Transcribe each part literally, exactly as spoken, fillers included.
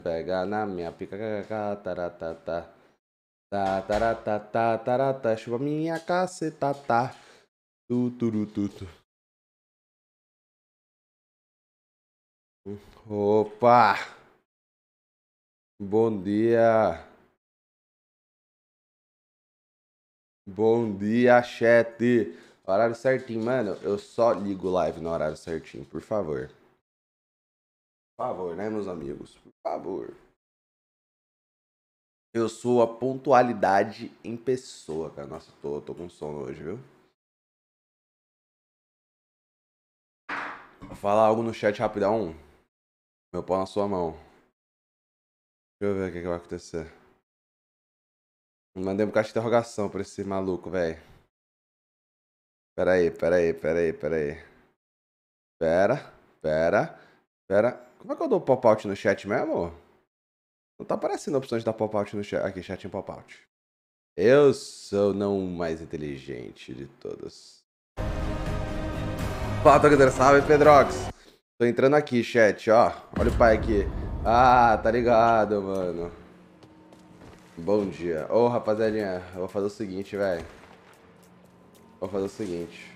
pega na minha pica, taratata. Tá, taratata, tarata, chuva minha cacetata. Tu, turu, tu, tu. Opa! Bom dia! Bom dia, chat! Horário certinho, mano. Eu só ligo live no horário certinho, por favor. Por favor, né, meus amigos? Por favor. Eu sou a pontualidade em pessoa, cara. Nossa, tô, tô com sono hoje, viu? Vou falar algo no chat rapidão. Meu pau na sua mão. Deixa eu ver o que, que vai acontecer. Mandei um caixa de interrogação pra esse maluco, velho. Pera aí, pera aí, pera aí, pera aí. Pera, pera, pera. Como é que eu dou pop-out no chat mesmo? Não tá aparecendo a opção de dar pop-out no chat. Aqui, chat em pop-out. Eu sou não o mais inteligente de todos. Fala, Togador, salve, Pedrox. Tô entrando aqui, chat, ó. Olha o pai aqui. Ah, tá ligado, mano. Bom dia. Ô, rapaziadinha, eu vou fazer o seguinte, velho. Vou fazer o seguinte.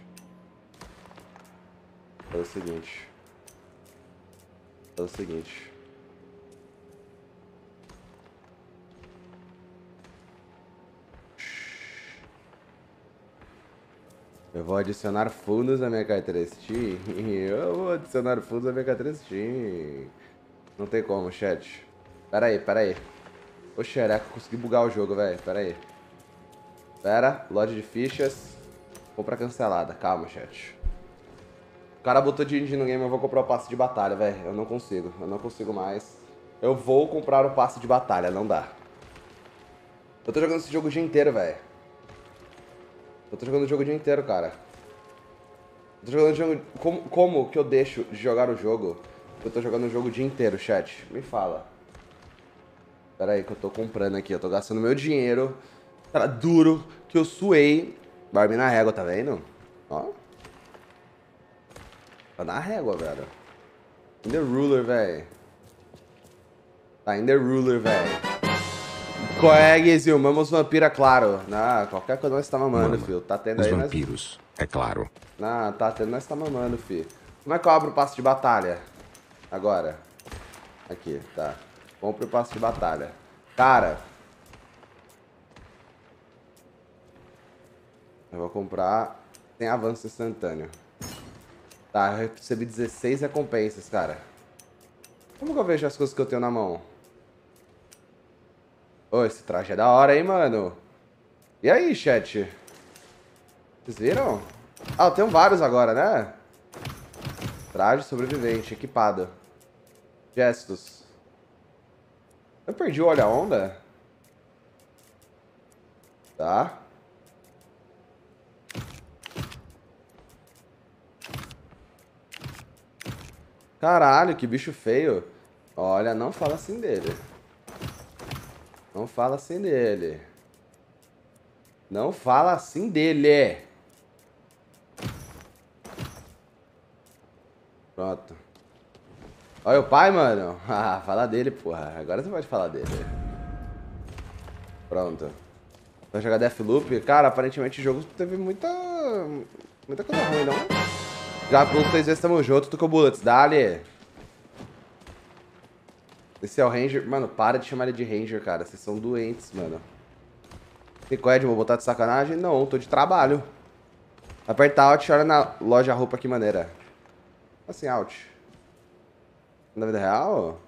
Vou fazer o seguinte. Vou fazer o seguinte. Eu vou adicionar fundos na minha carteira Steam. Eu vou adicionar fundos na minha carteira Steam. Não tem como, chat. Pera aí, pera aí. Ô, xereca, consegui bugar o jogo, velho. Pera aí. Pera, loja de fichas. Compra cancelada. Calma, chat. O cara botou dinheiro no game, eu vou comprar o passe de batalha, velho. Eu não consigo. Eu não consigo mais. Eu vou comprar o passe de batalha. Não dá. Eu tô jogando esse jogo o dia inteiro, velho. Eu tô jogando o jogo o dia inteiro, cara. Eu tô jogando o jogo... Como, como que eu deixo de jogar o jogo? Eu tô jogando o jogo o dia inteiro, chat. Me fala. Pera aí que eu tô comprando aqui. Eu tô gastando meu dinheiro. Cara, duro. Que eu suei. Barbie na régua, tá vendo? Ó. Tá na régua, velho. In the ruler, velho. Tá in the ruler, velho. Qual é, Guizil? Mamos vampira, claro. Ah, qualquer coisa nós tá mamando, Mama. filho. Tá tendo Os aí, vampiros, nós... é claro. Ah, tá tendo, nós tá mamando, filho. Como é que eu abro o passo de batalha? Agora. Aqui, tá. Compre o passo de batalha. Cara. Eu vou comprar... Tem avanço instantâneo. Tá, eu recebi dezesseis recompensas, cara. Como que eu vejo as coisas que eu tenho na mão? Ô, esse traje é da hora, hein, mano? E aí, chat? Vocês viram? Ah, eu tenho vários agora, né? Traje sobrevivente, equipado. Gestos. Eu perdi o olha-onda? Tá. Caralho, que bicho feio. Olha, não fala assim dele. Não fala assim dele. Não fala assim dele. Pronto. Olha o pai, mano. Ah, fala dele, porra. Agora você pode falar dele. Pronto. Vai jogar Deathloop? Cara, aparentemente o jogo teve muita... Muita coisa ruim, não? Já pelos três vezes tamo junto, tu com bullets. Dale. Esse é o Ranger. Mano, para de chamar ele de Ranger, cara. Vocês são doentes, mano. E qual é, de vou botar de sacanagem? Não, tô de trabalho. Aperta Alt e olha na loja roupa, que maneira. Assim, Alt. Na vida real?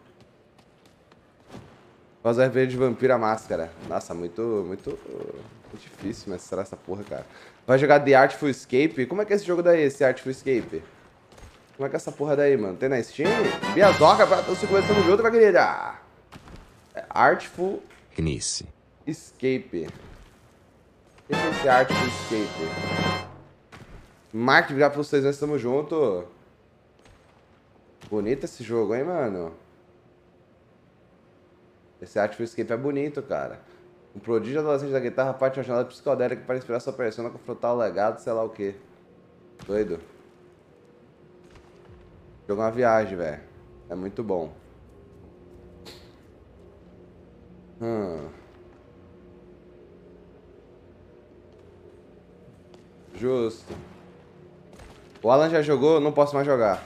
Fazer R P de vampiro a máscara. Nossa, muito, muito, muito difícil mestrar essa porra, cara. Vai jogar The Artful Escape? Como é que é esse jogo daí, esse Artful Escape? Como é que é essa porra daí, mano? Tem na Steam? Biazoca, você começando junto, vai querer. É Artful Inicie. Escape. O que é esse Artful Escape? Mark, obrigado pelos três anos, tamo junto. Bonito esse jogo, hein, mano? Esse Artful Escape é bonito, cara. Um prodígio adolescente da guitarra parte uma jornada psicodélica para inspirar sua persona a confrontar o legado, sei lá o que. Doido. Jogo é uma viagem, velho. É muito bom. Hum. Justo. O Alan já jogou? Eu não posso mais jogar.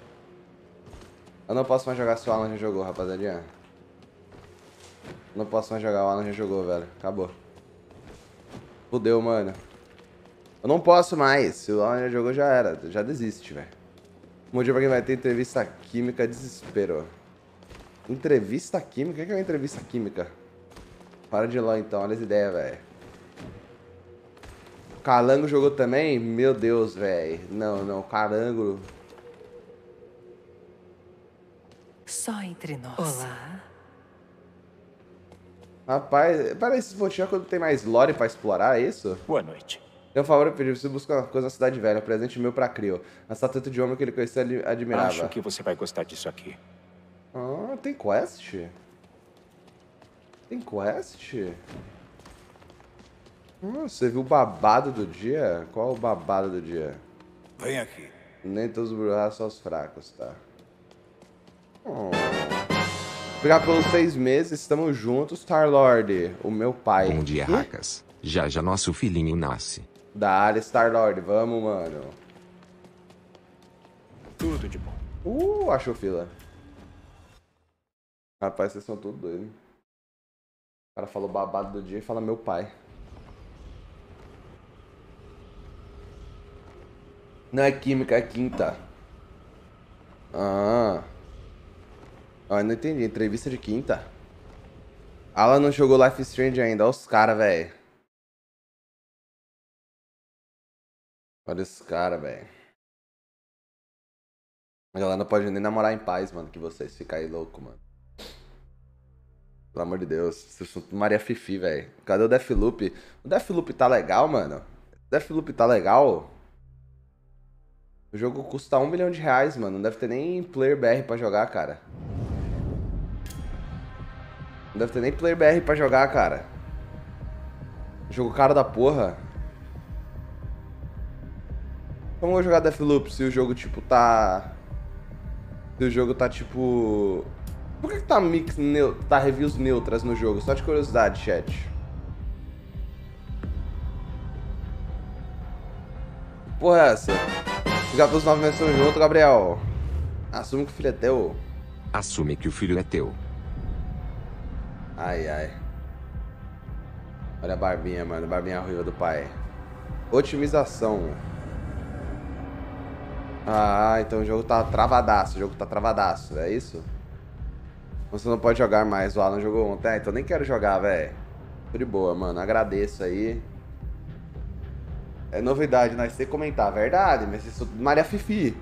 Eu não posso mais jogar se o Alan já jogou, rapaziada. Não posso mais jogar, o Alan já jogou, velho. Acabou. Fudeu, mano. Eu não posso mais. Se o Alan já jogou, já era. Já desiste, velho. Um dia pra quem vai ter entrevista química, desespero. Entrevista química? O que é uma entrevista química? Para de lá então, olha as ideias, velho. Calango jogou também? Meu Deus, velho. Não, não, Calango. Só entre nós. Olá. Rapaz, para esses botinhos quando tem mais lore pra explorar, é isso? Boa noite. Tem um favor, eu pedi, você busca uma coisa na cidade velha, um presente meu pra Crio. A estatueta de homem que ele conhecia e admirava. Acho que você vai gostar disso aqui. Ah, tem quest? Tem quest? Ah, você viu o babado do dia? Qual é o babado do dia? Vem aqui. Nem todos os burros são os fracos, tá? Oh. Obrigado pelos seis meses, estamos juntos, Star-Lord, o meu pai. Bom dia, Racas. Já já nosso filhinho nasce. Da área, Star-Lord, vamos, mano. Tudo de bom. Uh, achou fila. Rapaz, vocês são tudo doidos. O cara falou babado do dia e fala meu pai. Não é química, é quinta. Ah. Ah, não entendi. Entrevista de quinta. Alan não jogou Life is Strange ainda. Olha os caras, velho. Olha os caras, velho. A galera não pode nem namorar em paz, mano. Que vocês ficam aí louco, mano. Pelo amor de Deus. Vocês são Maria Fifi, velho. Cadê o Deathloop? O Deathloop tá legal, mano? O Deathloop tá legal? O jogo custa um milhão de reais, mano. Não deve ter nem player B R pra jogar, cara. Não deve ter nem player B R pra jogar, cara. Jogo caro da porra. Como eu vou jogar Deathloop se o jogo, tipo, tá... Se o jogo tá, tipo... Por que que tá mix neu... tá reviews neutras no jogo? Só de curiosidade, chat. Que porra é essa? Obrigado pelos nove meses junto, Gabriel. Assume que o filho é teu. Assume que o filho é teu. Ai, ai. Olha a barbinha, mano. Barbinha ruiva do pai. Otimização. Ah, então o jogo tá travadaço. O jogo tá travadaço, é isso? Você não pode jogar mais. O Alan jogou ontem. Ah, então nem quero jogar, velho. Tô de boa, mano. Agradeço aí. É novidade, nós tem que comentar. Verdade, mas isso é Maria Fifi.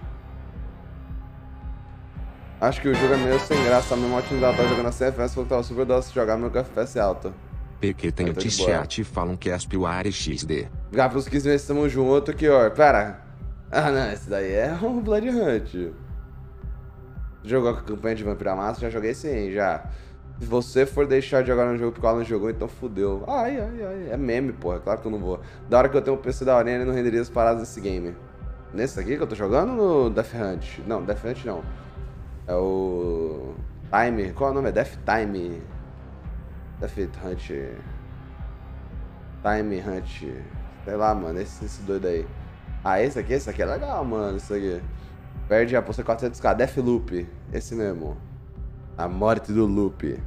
Acho que o jogo é meio sem graça. Mesmo otimizado, tá jogando a C F S. Falou que tava super doce de jogar, meu F P S alto. P Q tem o T-chat e falam que é aspiuar X D. Obrigado pelos quinze meses, tamo junto aqui, ó. Pera. Ah, não, esse daí é um Blood Hunt. Jogou com a campanha de Vampira Massa? Já joguei sim, já. Se você for deixar de jogar no jogo porque o Alan jogou, então fudeu. Ai, ai, ai. É meme, porra. Claro que eu não vou. Da hora que eu tenho um P C da hora, ele não renderia as paradas desse game. Nesse aqui que eu tô jogando no Death Hunt? Não, Death Hunt não. É o... Time. Qual é o nome? É Death Time. Death Hunt. Time Hunt. Sei lá, mano. Esse, esse doido aí. Ah, esse aqui? Esse aqui é legal, mano. Isso aqui. Perde a poção quatrocentos K. Deathloop. Esse mesmo. A morte do loop.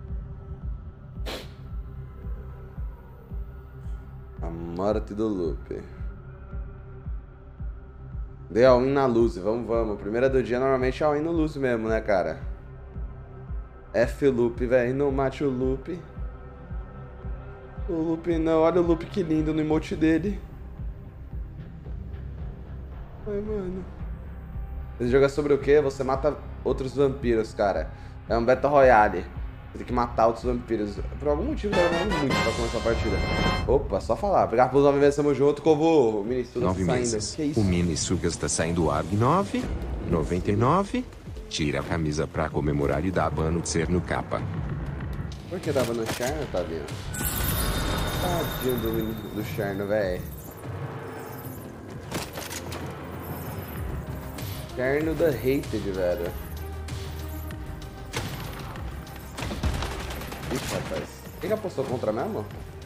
A morte do loop. Dei all-in na luz. Vamos, vamos. Primeira do dia normalmente é all-in no luz mesmo, né, cara? F-loop, velho. Não mate o loop. O loop não. Olha o loop que lindo no emote dele. Ai, mano. Esse jogo é sobre o quê? Você mata outros vampiros, cara. É um Battle Royale. Você tem que matar outros vampiros. Por algum motivo, tá demorando muito pra começar a partida. Opa, só falar. Obrigado pelos nove meses, tamo junto, Covo. O Mini Sugas tá saindo. Que isso? O Mini Sugas tá saindo A R G nove, noventa e nove. Tira a camisa pra comemorar e dá ban no ser no capa. Por que dava no Cherno, tá vendo? Tadinho do, do Cherno, velho. Cherno da Hated, velho. Ixi, rapaz. Quem que apostou contra mesmo?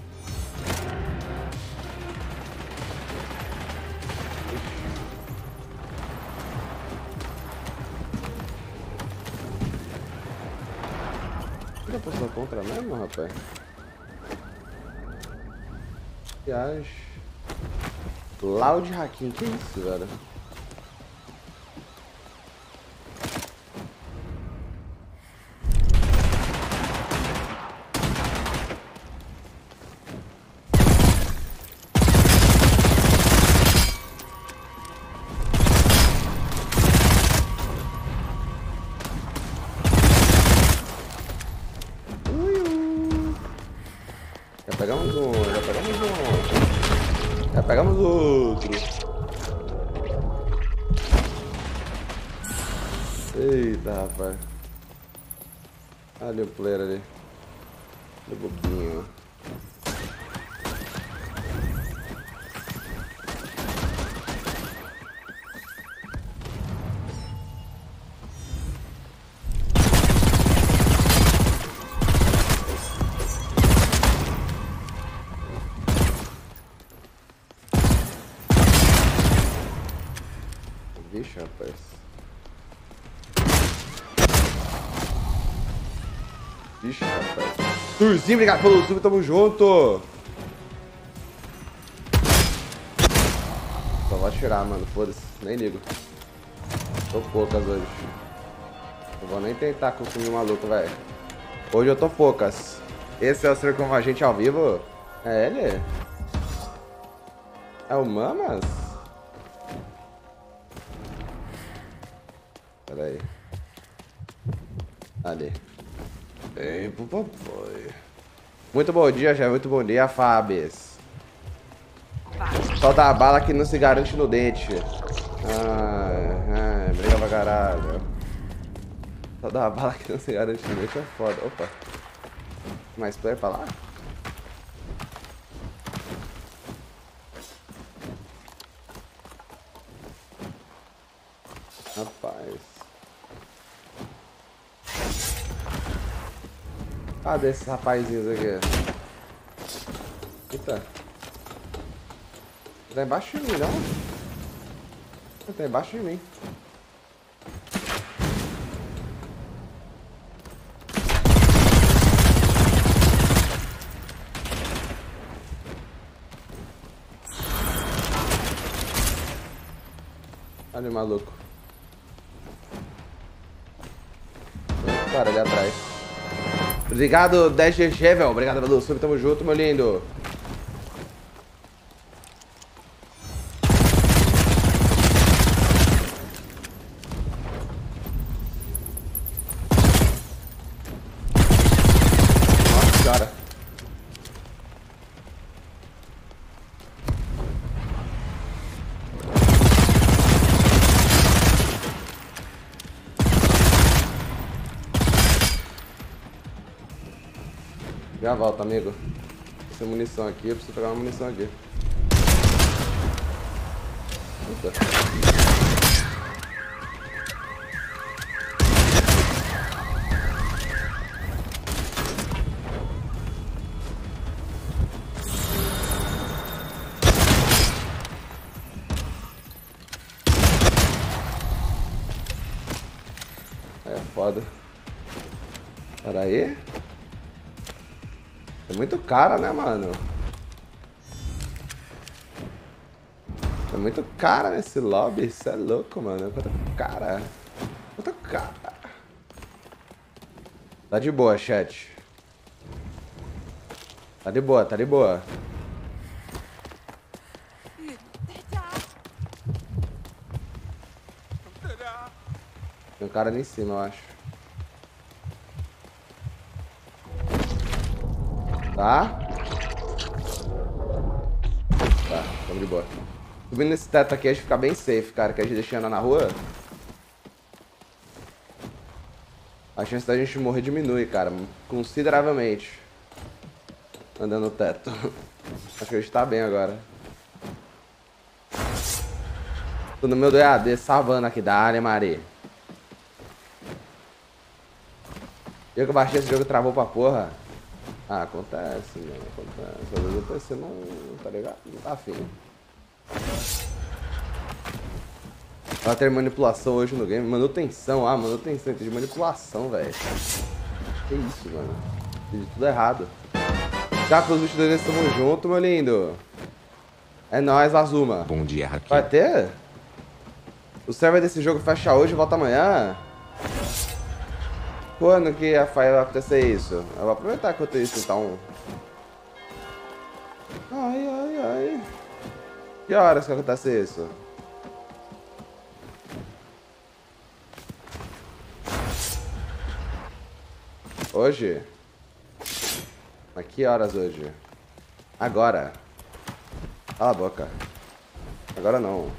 Quem que apostou contra mesmo, rapaz? Viagem. Loud Hacking, que isso, velho? Já pegamos um, já pegamos um. Já pegamos outro. Eita, rapaz. Olha o player ali. Que bobinho. Vixe, rapaz. Vixe, rapaz. Turzinho, obrigado pelo sub, tamo junto. Só vou atirar, mano. Foda-se, nem ligo. Tô poucas hoje. Não vou nem tentar consumir o maluco, velho. Hoje eu tô poucas. Esse é o ser como a gente ao vivo? É ele? É o Mamas? Pera aí. Ali. Ei, papai. Muito bom dia, já. Muito bom dia, Fábio. Solta a bala que não se garante no dente. Ai, ai, briga pra caralho. Solta a bala que não se garante no dente é foda. Opa. Mais player pra lá? Rapaz. Cadê esses rapazinhos aqui? Eita. Tá embaixo de mim, não? Tá embaixo de mim. Olha o maluco. Cara, ali atrás. Obrigado, dez G G, velho. Obrigado pelo sub, tamo junto, meu lindo. Nossa senhora. Já volto, amigo. Essa munição aqui, eu preciso pegar uma munição aqui. Eita. É foda. Pera aí. É muito cara, né, mano? É muito cara nesse lobby. Isso é louco, mano. Quanto cara. Quanto cara. Tá de boa, chat. Tá de boa, tá de boa. Tem um cara ali em cima, eu acho. Tá? Tá, tamo de boa. Subindo nesse teto aqui, a gente fica bem safe, cara. Que a gente deixa andar na rua. A chance da gente morrer diminui, cara. Consideravelmente. Andando no teto. Acho que a gente tá bem agora. Tô no meu do E A D, salvando aqui da área, Mari. Eu que eu baixei esse jogo, travou pra porra. Ah, acontece, mano. Acontece. Às vezes o P C não, tá ligado? Não tá afim. Ela tem manipulação hoje no game. Manutenção. Ah, manutenção. Tem de manipulação, velho. Que isso, mano. Fiz tudo errado. Já que os vinte e dois estamos juntos, meu lindo. É nóis, Azuma. Bom dia, Raquel. Vai ter? O server desse jogo fecha hoje e volta amanhã? Quando que vai acontecer isso? Eu vou aproveitar que eu tenho isso, então. Ai, ai, ai. Que horas que acontece isso? Hoje? Mas que horas hoje? Agora. Cala a boca. Agora não.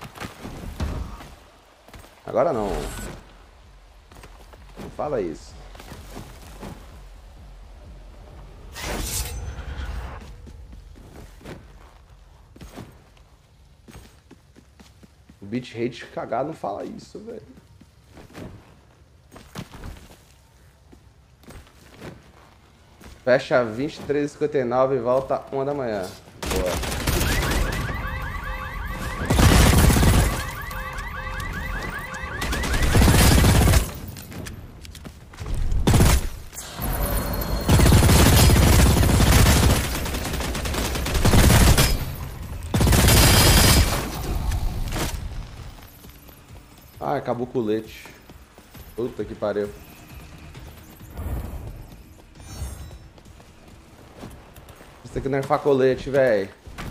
Agora não. Não fala isso. O bitrate cagado não fala isso, velho. Fecha vinte e três e cinquenta e nove e volta uma da manhã. Boa. Ah, acabou o colete. Puta que pariu. Isso aqui não é colete, velho.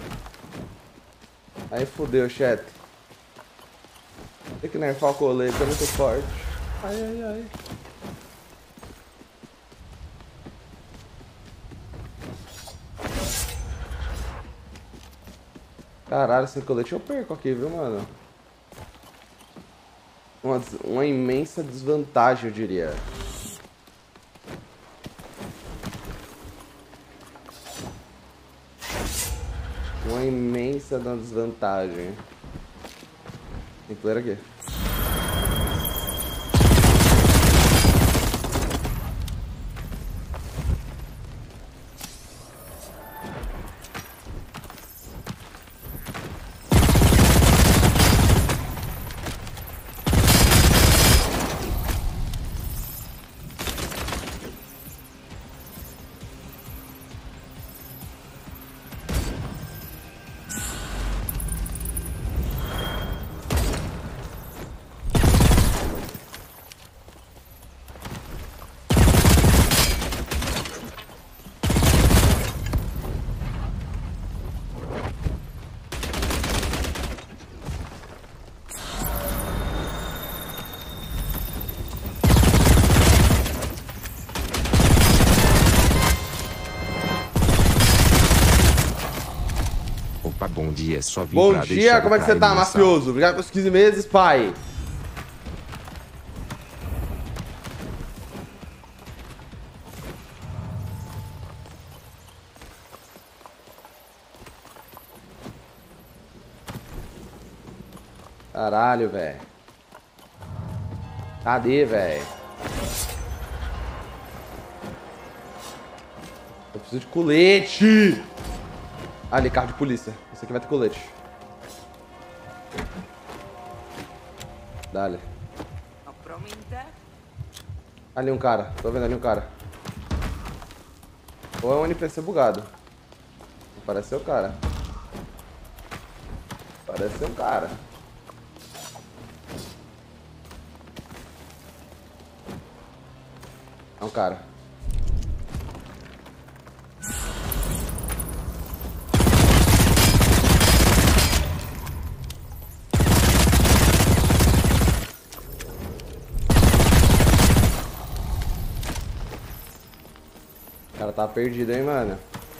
Aí fudeu, chat. Tem que nerfar o colete, é muito forte. Ai, ai, ai. Caralho, esse colete eu perco aqui, viu, mano? Uma, uma imensa desvantagem, eu diria. Uma imensa desvantagem. Tem player aqui. Opa, bom dia, só vim Bom pra dia, deixar como é que você cair tá, no mafioso? Obrigado pelos quinze meses, pai. Caralho, velho. Cadê, velho? Eu preciso de colete. Ah, ali, carro de polícia. Esse aqui vai ter colete. Dale. Ali um cara. Tô vendo ali um cara. Ou é um N P C bugado. Não parece ser o cara. Parece ser um cara. É um cara. O cara tá perdido, hein, mano.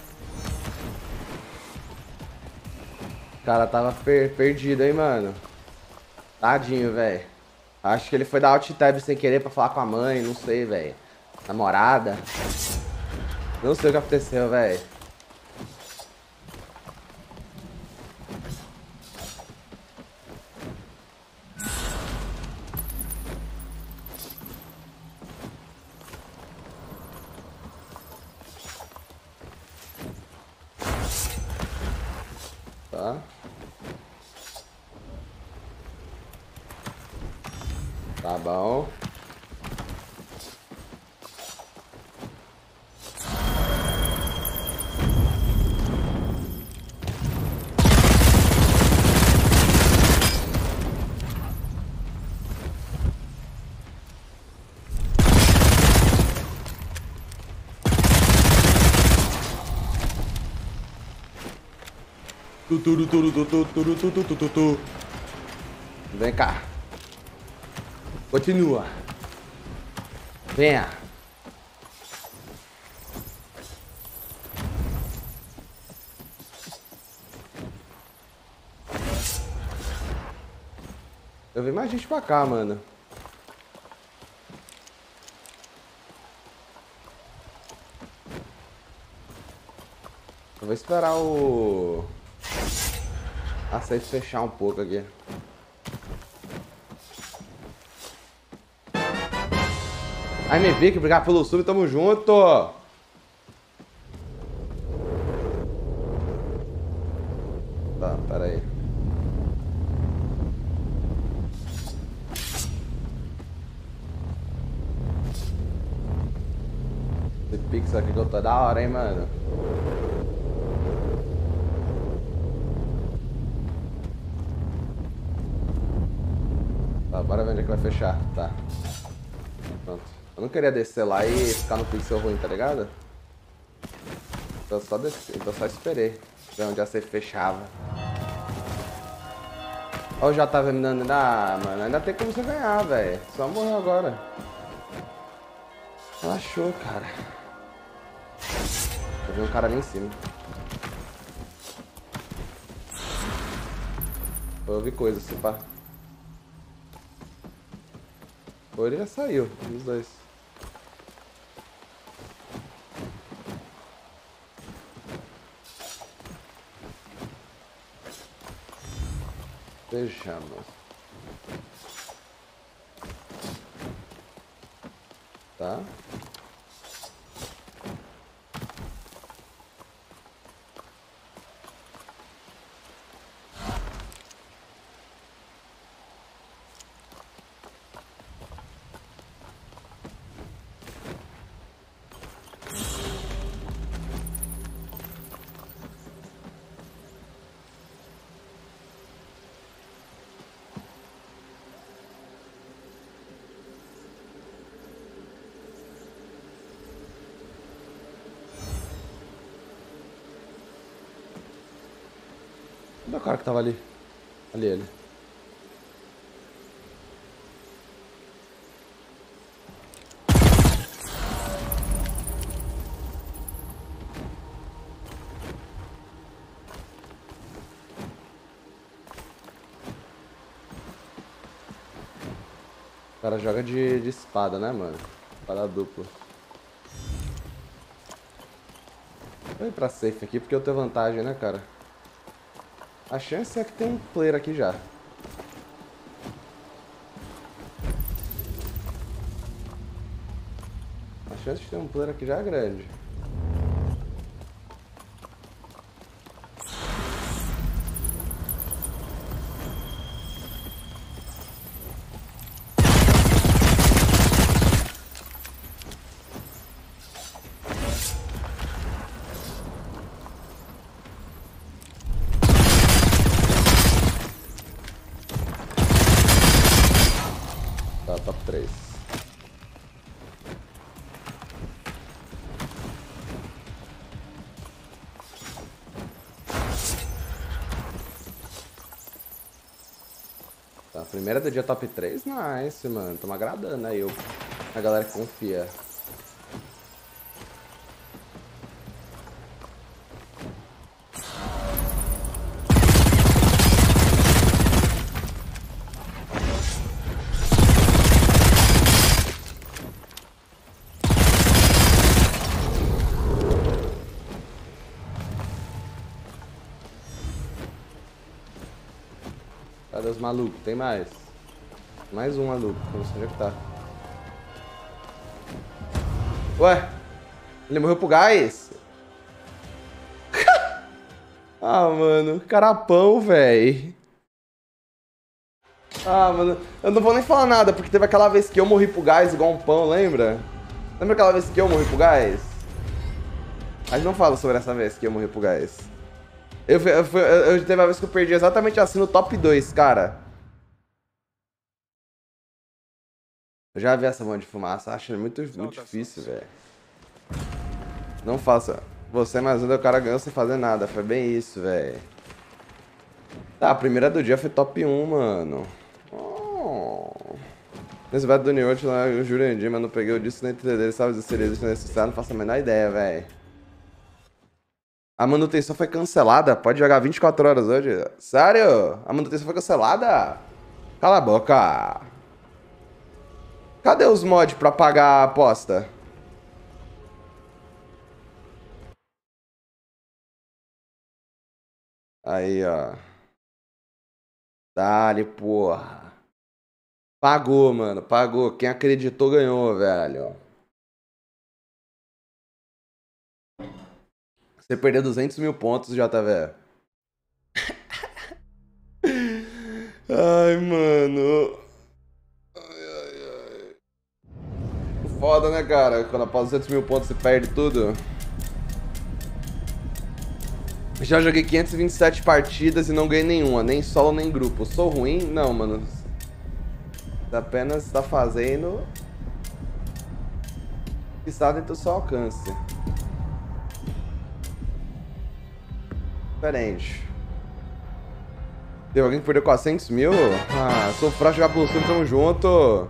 O cara tava per perdido, hein, mano. Tadinho, velho. Acho que ele foi dar alt tab sem querer pra falar com a mãe, não sei, velho. Namorada. Não sei o que aconteceu, velho. Tá bom. Tu, tu, tu, tu, tu, tu, tu, tu, tu, tu, tu. Vem cá. Continua. Venha. Eu vi mais gente pra cá, mano. Eu vou esperar o... a safe fechar um pouco aqui. Aí, me vi que obrigado pelo sub, tamo junto. Tá, pera aí. Esse pix aqui que eu tô da hora, hein, mano. Tá, bora ver onde é que vai fechar. Tá. Pronto. Eu não queria descer lá e ficar no pixel ruim, tá ligado? Então eu só, desci, então eu só esperei. Ver onde a safe fechava. Ó, o J tava me dando. Ah, mano, ainda tem como você ganhar, velho. Só morreu agora. Relaxou, cara. Eu vi um cara ali em cima. Eu ouvi coisa, se pá. Ou ele já saiu, um dos dois. Fechamos. Tá? Cadê o cara que tava ali? Ali ele. O cara joga de, de espada, né, mano? Espada dupla. Vou ir pra safe aqui porque eu tenho vantagem, né, cara? A chance é que tem um player aqui já. A chance de ter um player aqui já é grande. Tá, top três. Tá, primeira do dia top três, nice, mano. Tô me agradando aí, eu, a galera que confia. Cadê os malucos? Tem mais. Mais um maluco. Não sei onde é que tá. Ué? Ele morreu pro gás? Ah, mano. Carapão, véi. Ah, mano, eu não vou nem falar nada, porque teve aquela vez que eu morri pro gás igual um pão, lembra? Lembra aquela vez que eu morri pro gás? A gente não fala sobre essa vez que eu morri pro gás. Eu, eu, eu, eu teve uma vez que eu perdi exatamente assim no top dois, cara. Eu já vi essa mão de fumaça, acho muito, muito difícil, velho. Não faça. Você mais um, o cara ganhou sem fazer nada. Foi bem isso, velho. Tá, a primeira do dia foi top um, mano. Oh. Nesse vai do New lá, o Jurandir, mas não peguei o disco nem dele, sabe? Se seria isso necessário, não faço a menor ideia, velho. A manutenção foi cancelada. Pode jogar vinte e quatro horas hoje. Sério? A manutenção foi cancelada? Cala a boca. Cadê os mods pra pagar a aposta? Aí, ó. Dale, porra. Pagou, mano. Pagou. Quem acreditou ganhou, velho. Você perdeu duzentos mil pontos, J V. Ai, mano. Ai, ai, ai. Foda, né, cara? Quando após duzentos mil pontos você perde tudo. Já joguei quinhentas e vinte e sete partidas e não ganhei nenhuma, nem solo nem grupo. Sou ruim? Não, mano. Você apenas está fazendo o que está dentro do seu alcance. Diferente. Teve alguém que perdeu quatrocentos mil? Ah, sou fraco jogar pelo sul, tamo junto.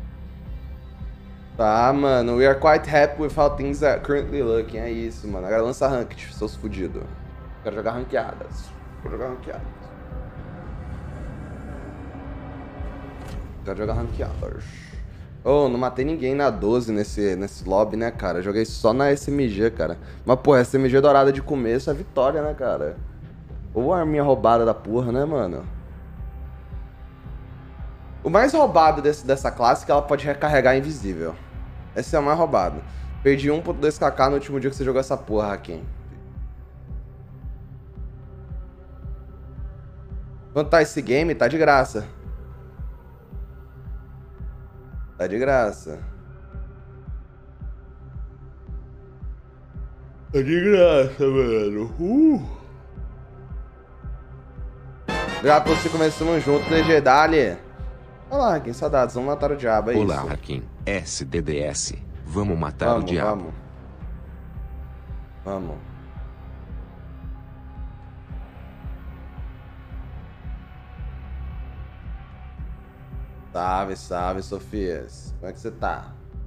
Tá, mano. We are quite happy with how things are currently looking. É isso, mano. Agora lança ranked, seus fudidos. Quero jogar ranqueadas. Quero jogar ranqueadas. Quero jogar ranqueadas. Oh, não matei ninguém na doze nesse, nesse lobby, né, cara? Joguei só na S M G, cara. Mas, pô, S M G dourada de começo é vitória, né, cara? Ou a arminha roubada da porra, né, mano? O mais roubado desse, dessa classe é que ela pode recarregar invisível. Esse é o mais roubado. Perdi um ponto dois K no último dia que você jogou essa porra, Hakim. Quanto tá esse game? Tá de graça. Tá de graça. Tá de graça, mano. Uh. Obrigado por você começamos junto, D G Dali. Olá, Hakim, saudades. Vamos matar o diabo, é Olá, isso. Olá, Hakim. S D D S. Vamos matar vamos, o diabo. Vamos, vamos. Salve, salve, Sofias. Como é que você tá?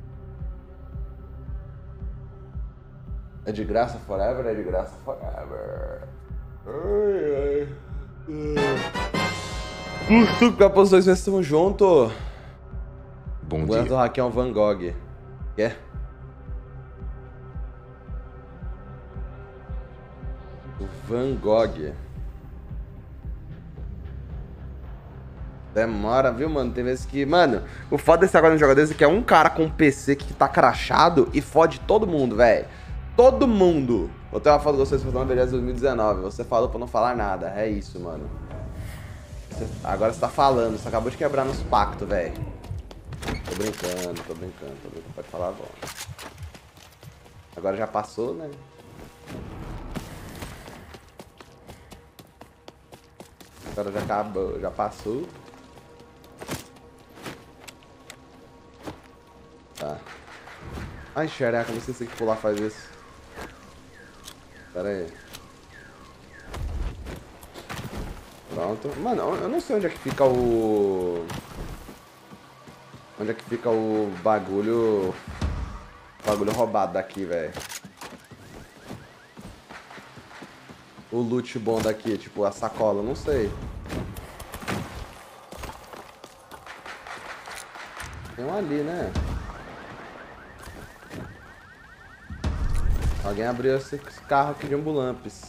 É de graça forever? É de graça forever. Ai, ai. Custo com a posição que estamos juntos. Bom o dia. do Hakim é um Van Gogh. Quer? O Van Gogh. Demora, viu, mano? Tem vezes que... Mano, o foda desse agora no jogador é que é um cara com um P C que tá crachado e fode todo mundo, velho. Todo mundo. Vou ter uma foto de vocês fazendo uma beleza de dois mil e dezenove. Você falou pra não falar nada. É isso, mano. Você... Agora você tá falando. Você acabou de quebrar nos pactos, velho. Tô brincando, tô brincando, tô brincando. Pode falar agora. Agora já passou, né? Agora já acabou, já passou. Tá. Ai, xereca, não sei se que pular faz isso. Pera aí. Pronto. Mano, eu não sei onde é que fica o... Onde é que fica o bagulho... O bagulho roubado daqui, velho. O loot bom daqui, tipo a sacola, não sei. Tem um ali, né? Alguém abriu esse carro aqui de ambulampes.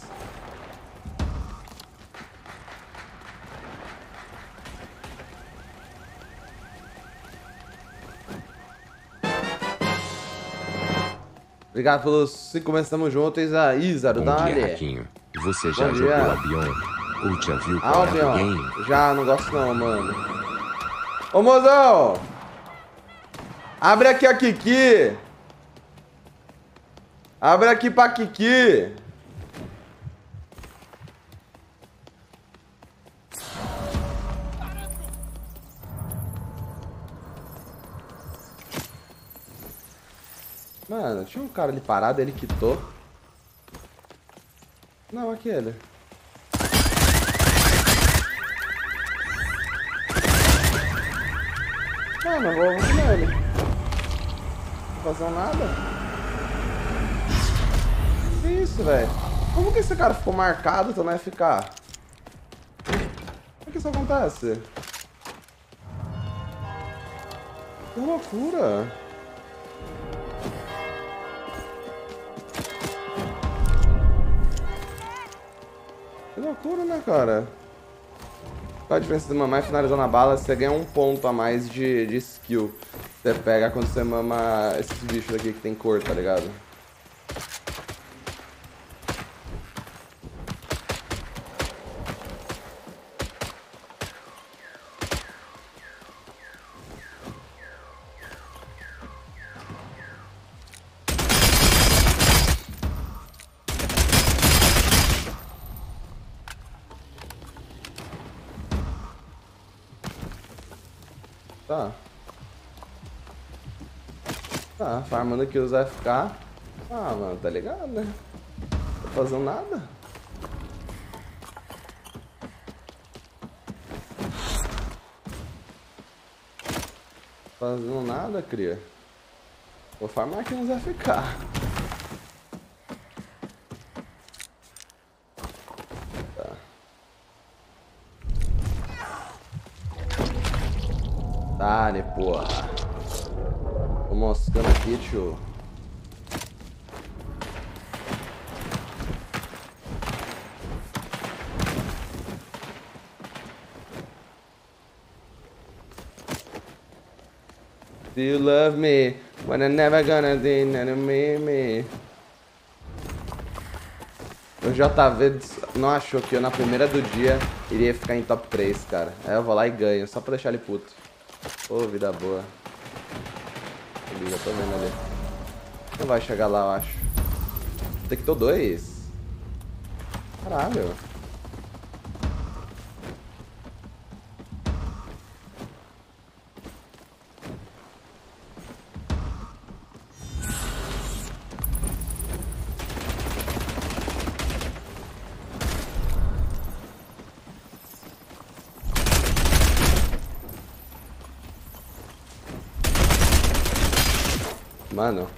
Obrigado pelos cinco meses, tamo juntos, Isa, Ízaro, Bom dale. dia, Haquinho. Você já Bom jogou dia. Albion? Ou já viu Ah, qual é o Albion. game? Já, não gosto não, mano. Ô, mozão! Abre aqui a Kiki! Abre aqui pra Kiki! Mano, tinha um cara ali parado, ele quitou. Não, aquele. Mano, eu vou com ele. Não tô fazendo nada. Que isso, velho? Como que esse cara ficou marcado, tu não ia ficar? Como que isso acontece? Que loucura. Que loucura, né, cara? Qual a diferença de mamar e finalizar na bala? Você ganha um ponto a mais de, de skill. Você pega quando você mama esses bichos aqui que tem cor, tá ligado? Tá. Tá, farmando aqui os F K. Ah, mano, tá ligado, né? Não tô fazendo nada. Fazendo nada, cria. Vou farmar aqui uns F K. Tá. Tá, né, porra. Tô moscando aqui, tio. Do you love me when I'm never gonna do nothing to me? O J V não achou que eu na primeira do dia iria ficar em top três, cara. Aí eu vou lá e ganho, só pra deixar ele puto. Ô, oh, vida boa. Eu já tô vendo ali. Não vai chegar lá, eu acho. Detectou dois. Caralho. Mano.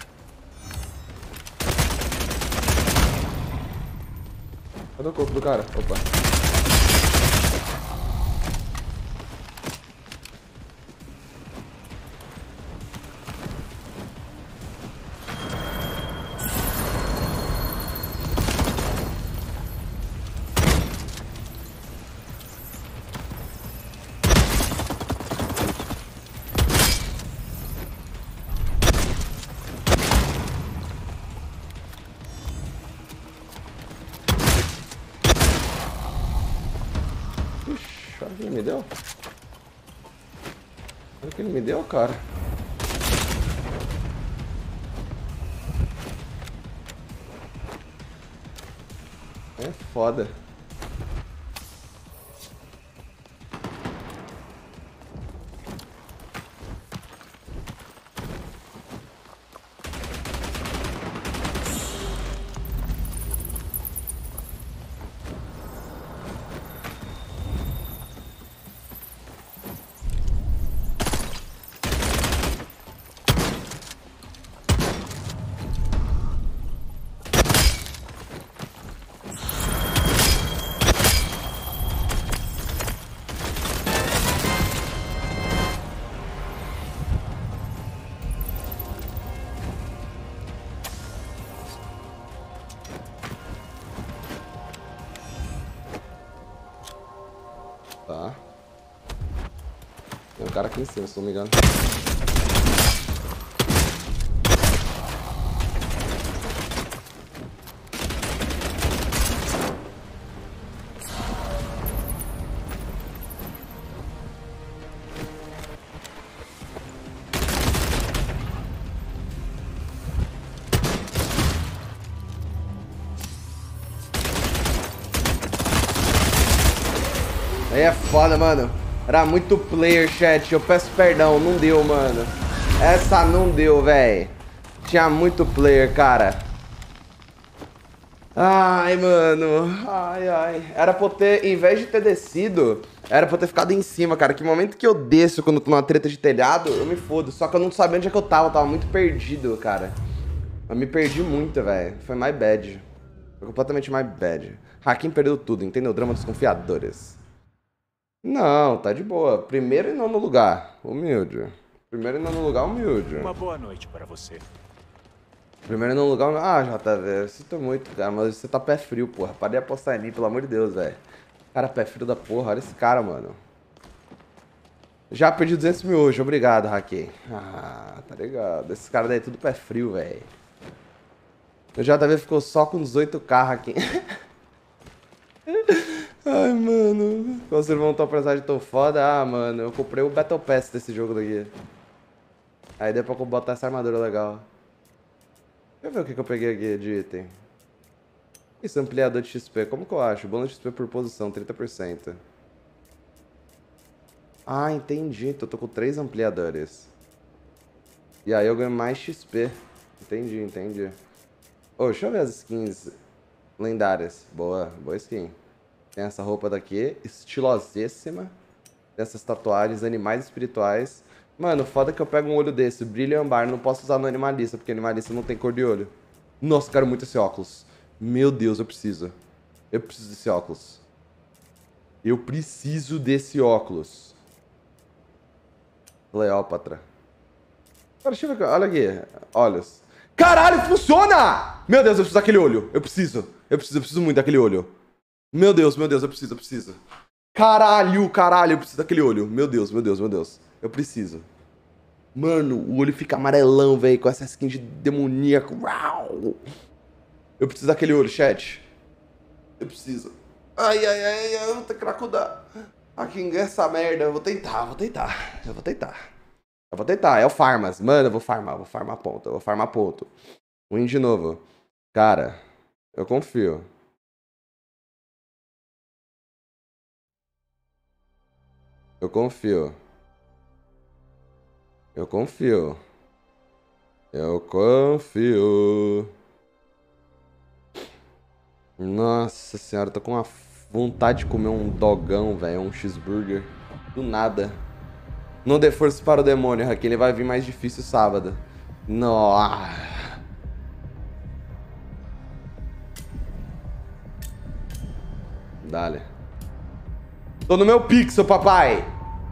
Cadê o corpo do cara? Opa. Olha o que ele me deu. Olha o que ele me deu, cara. É foda. Tá. Tem um cara aqui em cima, se não me engano. Aí é foda, mano. Era muito player, chat. Eu peço perdão. Não deu, mano. Essa não deu, velho. Tinha muito player, cara. Ai, mano. Ai, ai. Era pra eu ter, em vez de ter descido, era pra eu ter ficado em cima, cara. Que momento que eu desço quando eu tô numa treta de telhado, eu me fodo. Só que eu não sabia onde é que eu tava. Eu tava muito perdido, cara. Eu me perdi muito, velho. Foi my bad. Foi completamente my bad. Hakim perdeu tudo, entendeu? O drama dos confiadores. Não, tá de boa. Primeiro e nono lugar. Humilde. Primeiro e nono lugar, humilde. Uma boa noite para você. Primeiro e nono lugar... Ah, J V, eu sinto muito, cara. Mas você tá pé frio, porra. Para de apostar em mim, pelo amor de Deus, velho. Cara, pé frio da porra. Olha esse cara, mano. Já perdi duzentos mil hoje. Obrigado, Hakim. Ah, tá ligado. Esse cara daí é tudo pé frio, velho. O J V ficou só com dezoito K, Hakim. Ai, mano. Vocês vão ter um personagem tão foda. Ah, mano. Eu comprei o Battle Pass desse jogo daqui. Aí depois eu botar essa armadura legal. Deixa eu ver o que, que eu peguei aqui de item. Isso, ampliador de X P. Como que eu acho? Bônus de X P por posição, trinta por cento. Ah, entendi. Então eu tô com três ampliadores. E aí eu ganho mais X P. Entendi, entendi. Oh, deixa eu ver as skins lendárias. Boa, boa skin. Tem essa roupa daqui, estilosíssima. Tem essas tatuagens, animais espirituais. Mano, foda que eu pego um olho desse, brilho âmbar, não posso usar no animalista, porque animalista não tem cor de olho. Nossa, quero muito esse óculos. Meu Deus, eu preciso. Eu preciso desse óculos. Eu preciso desse óculos. Cleópatra. Cara, deixa eu ver. Olha aqui. Olhos. Caralho, funciona! Meu Deus, eu preciso daquele olho. Eu preciso. Eu preciso, eu preciso muito daquele olho. Meu Deus, meu Deus, eu preciso, eu preciso. Caralho, caralho, eu preciso daquele olho. Meu Deus, meu Deus, meu Deus. Eu preciso. Mano, o olho fica amarelão, velho, com essa skin de demoníaco. Eu preciso daquele olho, chat. Eu preciso. Ai, ai, ai, ai, eu vou ter que cracudar. Aqui enganha essa merda. Eu vou tentar, eu vou tentar. Eu vou tentar. Eu vou tentar, é o Farmas. Mano, eu vou farmar, eu vou farmar ponto. Eu vou farmar ponto. Win de novo. Cara, eu confio. Eu confio. Eu confio. Eu confio. Nossa senhora, eu tô com uma vontade de comer um dogão, velho. Um cheeseburger. Do nada. Não dê força para o demônio, Hakim. Ele vai vir mais difícil sábado. Nossa. Dale. Tô no meu pixel, papai.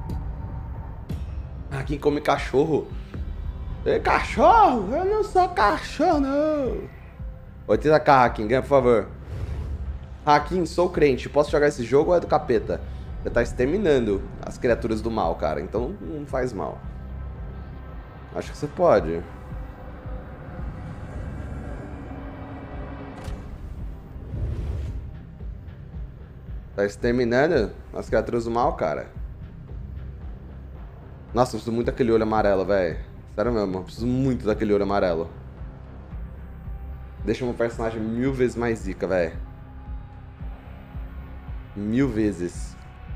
Ah, quem come cachorro? Ei, cachorro? Eu não sou cachorro, não. oitenta K, Hakim, ganha, por favor. Hakim, sou crente. Posso jogar esse jogo ou é do capeta? Você tá exterminando as criaturas do mal, cara. Então não faz mal. Acho que você pode. Tá exterminando as criaturas do mal, cara. Nossa, eu preciso muito daquele olho amarelo, velho. Sério mesmo, eu preciso muito daquele olho amarelo. Deixa meu personagem mil vezes mais zica, velho. Mil vezes.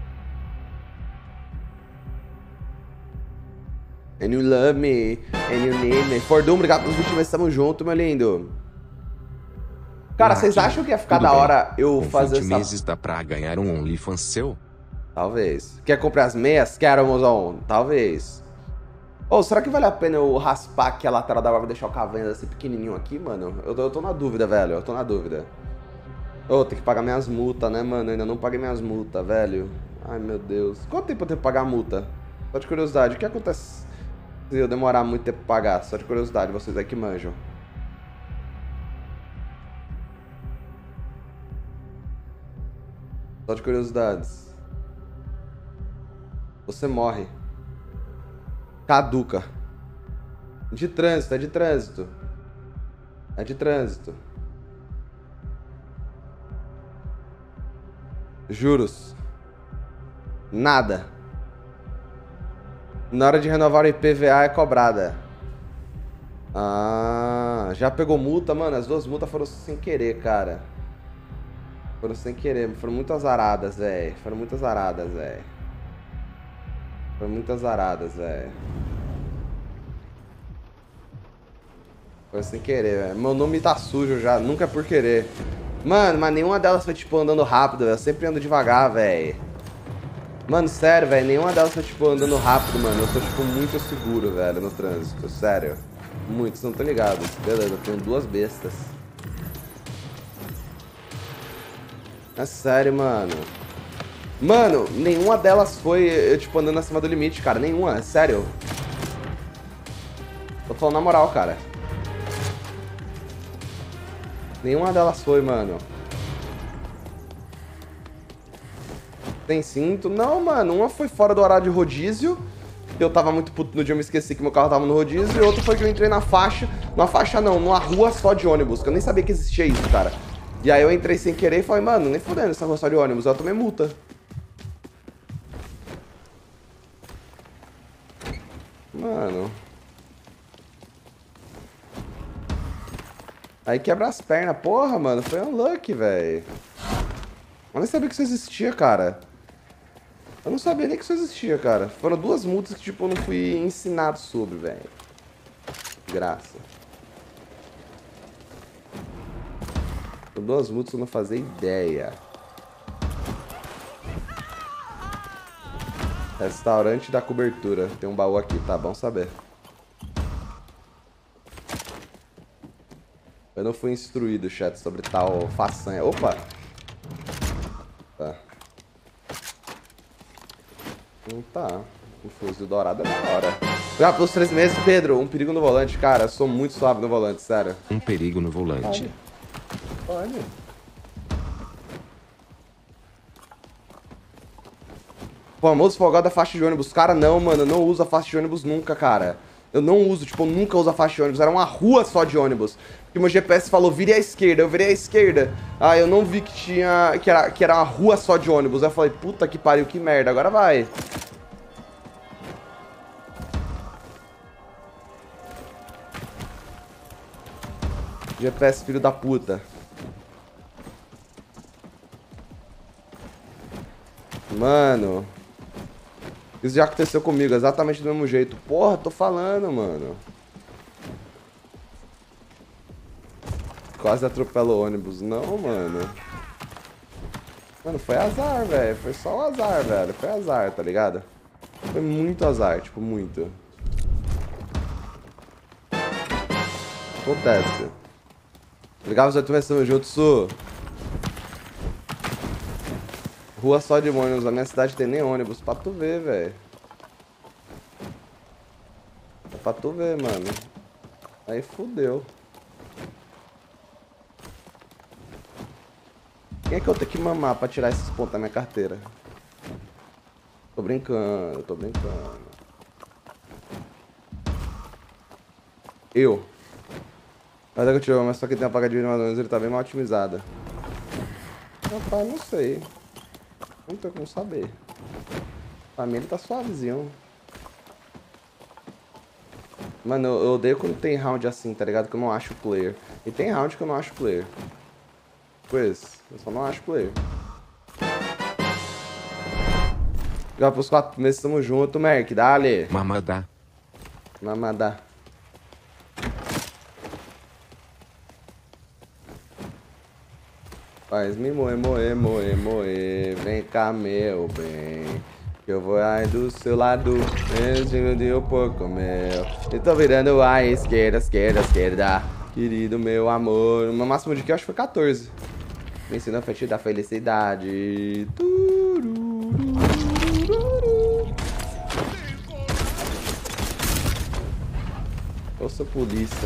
And you love me, and you need me. Fordum, obrigado pelos vinte meses, tamo junto, meu lindo. Cara, vocês acham que ia ficar Tudo da bem. hora eu Com fazer vinte essa... meses dá pra ganhar um OnlyFans seu? Talvez. Quer comprar as meias? Quero, mozão. Talvez. Ô, oh, será que vale a pena eu raspar aqui a lateral da barba e deixar o cavanha assim pequenininho aqui, mano? Eu tô, eu tô na dúvida, velho. Eu tô na dúvida. Ô, oh, tem que pagar minhas multas, né, mano? Eu ainda não paguei minhas multas, velho. Ai, meu Deus. Quanto tempo eu tenho que pagar a multa? Só de curiosidade. O que acontece se eu demorar muito tempo pra pagar? Só de curiosidade, vocês aí que manjam. Só de curiosidades. Você morre. Caduca. De trânsito, é de trânsito. É de trânsito. Juros. Nada. Na hora de renovar o I P V A é cobrada. Ah, já pegou multa, mano? As duas multas foram sem querer, cara. Foram sem querer, foram muito azaradas, velho. Foram muito azaradas, velho. Foram muito azaradas, velho. Foi sem querer, velho. Meu nome tá sujo já, nunca é por querer. Mano, mas nenhuma delas foi, tipo, andando rápido, velho. Eu sempre ando devagar, velho. Mano, sério, velho. Nenhuma delas foi, tipo, andando rápido, mano. Eu tô, tipo, muito seguro, velho, no trânsito. Sério. Muito, vocês não estão ligados. Beleza, eu tenho duas bestas. É sério, mano. Mano, nenhuma delas foi, eu, tipo, andando acima do limite, cara. Nenhuma, é sério. Tô falando na moral, cara. Nenhuma delas foi, mano. Tem cinto? Não, mano. Uma foi fora do horário de rodízio. Eu tava muito puto no dia, eu me esqueci que meu carro tava no rodízio. E outra foi que eu entrei na faixa. Numa faixa não, numa rua só de ônibus. Que eu nem sabia que existia isso, cara. E aí eu entrei sem querer e falei, mano, nem fodendo essa rua só de ônibus. Eu tomei multa. Mano. Aí quebra as pernas. Porra, mano. Foi unlucky, velho. Eu nem sabia que isso existia, cara. Eu não sabia nem que isso existia, cara. Foram duas multas que, tipo, eu não fui ensinado sobre, velho. Graça. Foram duas multas que eu não fazia ideia. Restaurante da cobertura. Tem um baú aqui, tá bom saber. Eu não fui instruído, chat, sobre tal façanha. Opa! Tá. Não tá. O fuzil dourado é da hora. Ah, pelos três meses, Pedro, um perigo no volante. Cara, eu sou muito suave no volante, sério. Um perigo no volante. Pode. Pode. Famoso folgado da faixa de ônibus. Cara, não, mano, eu não uso a faixa de ônibus nunca, cara. Eu não uso, tipo, eu nunca uso a faixa de ônibus. Era uma rua só de ônibus. Porque meu G P S falou, vire à esquerda. Eu virei à esquerda. Ah, eu não vi que tinha... Que era, que era uma rua só de ônibus. Aí eu falei, puta que pariu, que merda. Agora vai. G P S, filho da puta. Mano... Isso já aconteceu comigo, exatamente do mesmo jeito. Porra, tô falando, mano. Quase atropelou o ônibus. Não, mano. Mano, foi azar, velho. Foi só o azar, velho. Foi azar, tá ligado? Foi muito azar, tipo, muito. Acontece. Obrigado por vocês estamos juntos, Su. Rua só de ônibus. A minha cidade tem nem ônibus. Pra tu ver, velho. É pra tu ver, mano. Aí fudeu. Quem é que eu tenho que mamar pra tirar esses pontos da minha carteira? Tô brincando, tô brincando. Eu. Mas é que eu tirei, mas só que tem a pagadinha de mais ou menos, ele tá bem mal otimizada. Rapaz, não sei. Não tem como saber. Pra mim ele tá suavezinho. Mano, eu, eu odeio quando tem round assim, tá ligado? Que eu não acho player. E tem round que eu não acho player. Pois, eu só não acho player. Já pros quatro meses tamo junto, Merc. Dale. Mamadá. Mamadá. Faz me moer, moer, moer, moer. Vem cá, meu bem. Que eu vou aí do seu lado. Mesmo de um pouco, meu. Eu tô virando a esquerda, esquerda, esquerda. Querido meu amor. O meu máximo de que eu acho que foi quatorze. Me ensina a fetiche da felicidade. Eu sou polícia.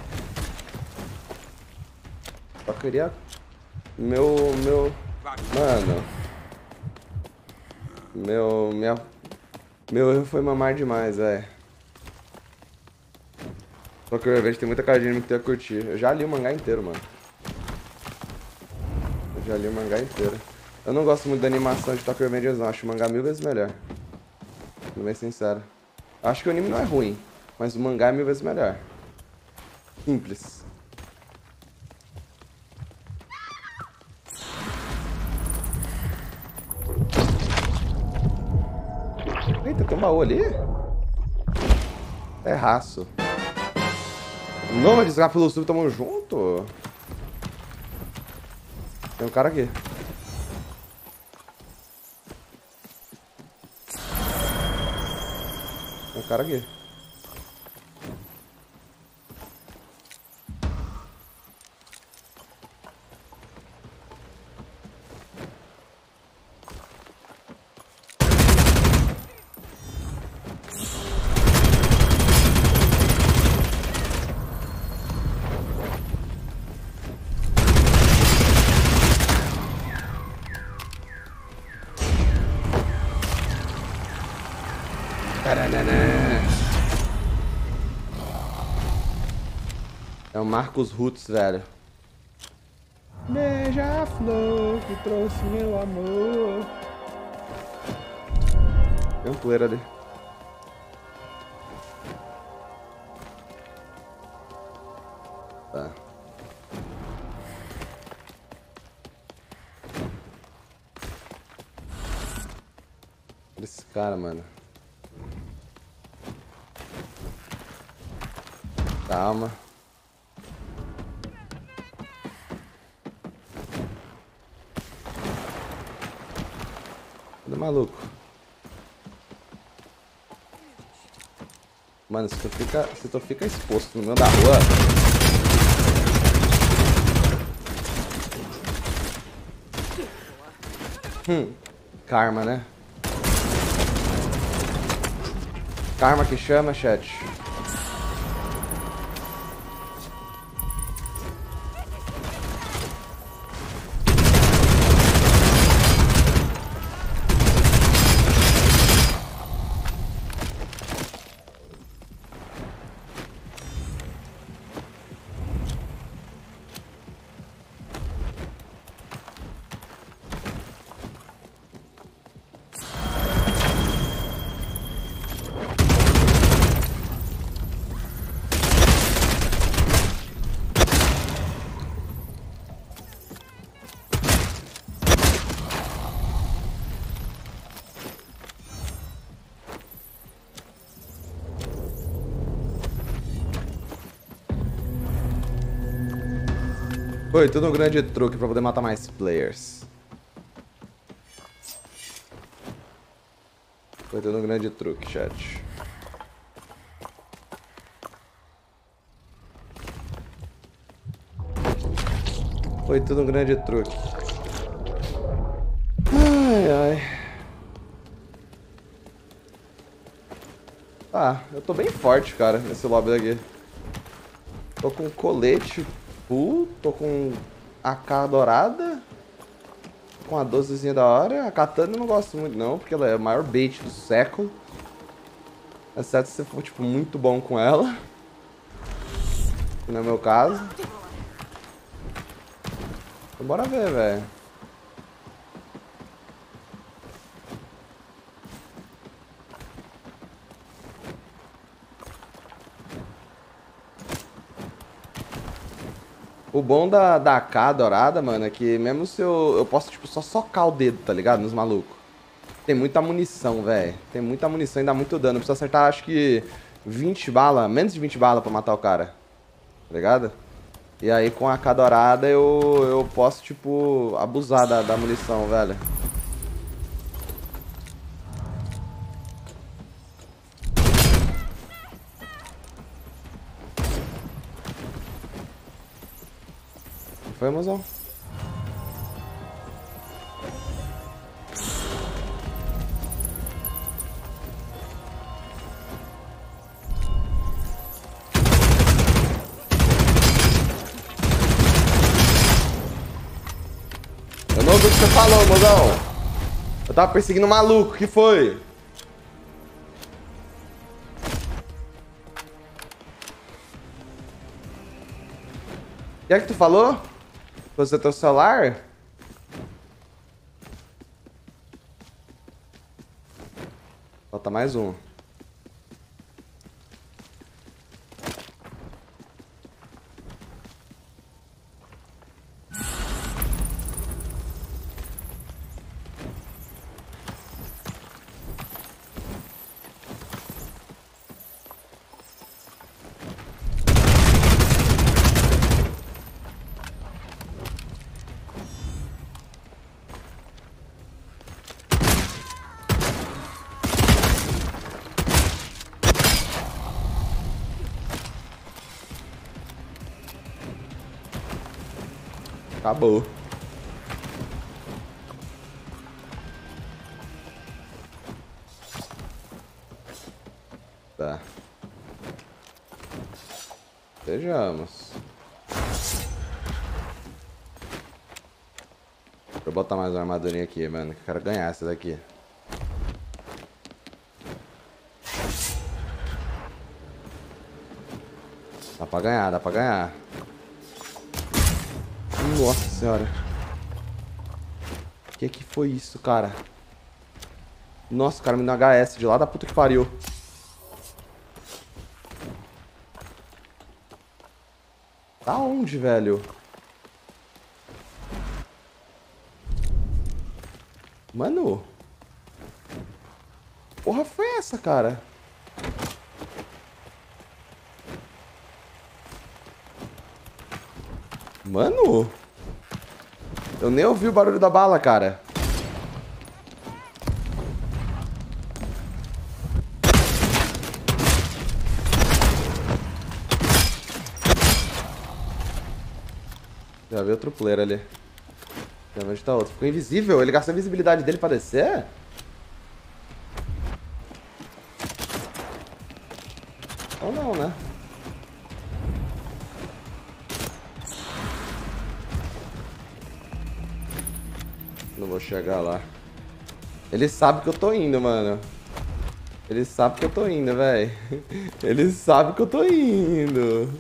Só queria... Meu, meu... Mano. Meu, minha... Meu erro foi mamar demais, velho. Só que eu vejo que tem muita cara de anime que tu ia curtir. Eu já li o mangá inteiro, mano. Eu já li o mangá inteiro. Eu não gosto muito da animação de Tokyo Revengers, não. Acho o mangá mil vezes melhor. Sendo bem sincero. Acho que o anime não é ruim, mas o mangá é mil vezes melhor. Simples. um baú ali? Terraço. Nômades, Rápido Sub, tamo junto. Tem um cara aqui. Tem um cara aqui. É o Marcos Roots, velho. Beija-flor que trouxe meu amor. Tem um player ali. Tá. Olha esse cara, mano. Calma. Cadê o maluco? Mano, se tu fica, se tu fica exposto no meio da rua... Hum, karma, né? Karma que chama, chat. Foi tudo um grande truque pra poder matar mais players. Foi tudo um grande truque, chat. Foi tudo um grande truque. Ai, ai. Tá, eu tô bem forte, cara, nesse lobby daqui. Tô com colete full, tô com a K dourada. Com a dozezinha da hora. A katana eu não gosto muito não, porque ela é o maior bait do século. Exceto se você for, tipo, muito bom com ela. Que não é o meu caso. Então bora ver, velho. O bom da, da K dourada, mano, é que mesmo se eu, eu posso, tipo, só socar o dedo, tá ligado? Nos malucos. Tem muita munição, velho. Tem muita munição e dá muito dano. Eu preciso acertar, acho que, vinte balas, menos de vinte balas pra matar o cara. Tá ligado? E aí, com a K dourada, eu, eu posso, tipo, abusar da, da munição, velho. Foi, mozão? Eu não ouvi o que você falou, mozão. Eu tava perseguindo um maluco, o que foi? O que é que tu falou? Você teu celular? Falta mais um. Acabou. Tá. Vejamos. Deixa eu botar mais uma armadurinha aqui, mano. Que eu quero ganhar essa daqui. Dá pra ganhar, dá pra ganhar. Nossa senhora. Que que foi isso, cara? Nossa, o cara me deu um H S de lá da puta que pariu. Tá onde, velho? Mano. Porra foi essa, cara? Mano. Eu nem ouvi o barulho da bala, cara. Já vi outro player ali. Já vi onde tá outro. Ficou invisível. Ele gastou a invisibilidade dele pra descer? Ou não, né? Não vou chegar lá. Ele sabe que eu tô indo, mano. Ele sabe que eu tô indo, velho. Ele sabe que eu tô indo.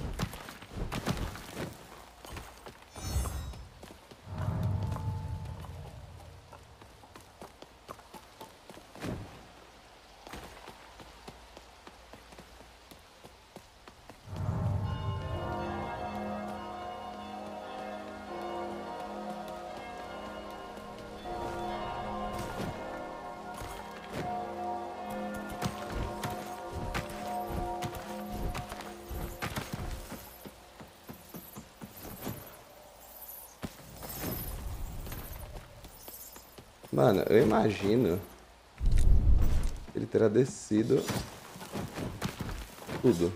Mano, eu imagino ele terá descido tudo.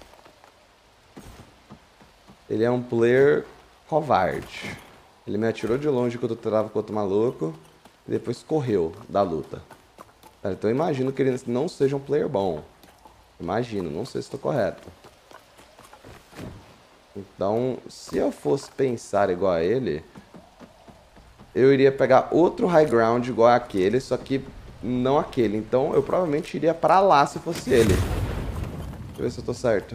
Ele é um player covarde. Ele me atirou de longe quando eu tava com outro maluco e depois correu da luta. Então eu imagino que ele não seja um player bom. Imagino, não sei se estou correto. Então, se eu fosse pensar igual a ele, eu iria pegar outro high ground igual aquele, só que não aquele. Então eu provavelmente iria pra lá se fosse ele. Deixa eu ver se eu tô certo.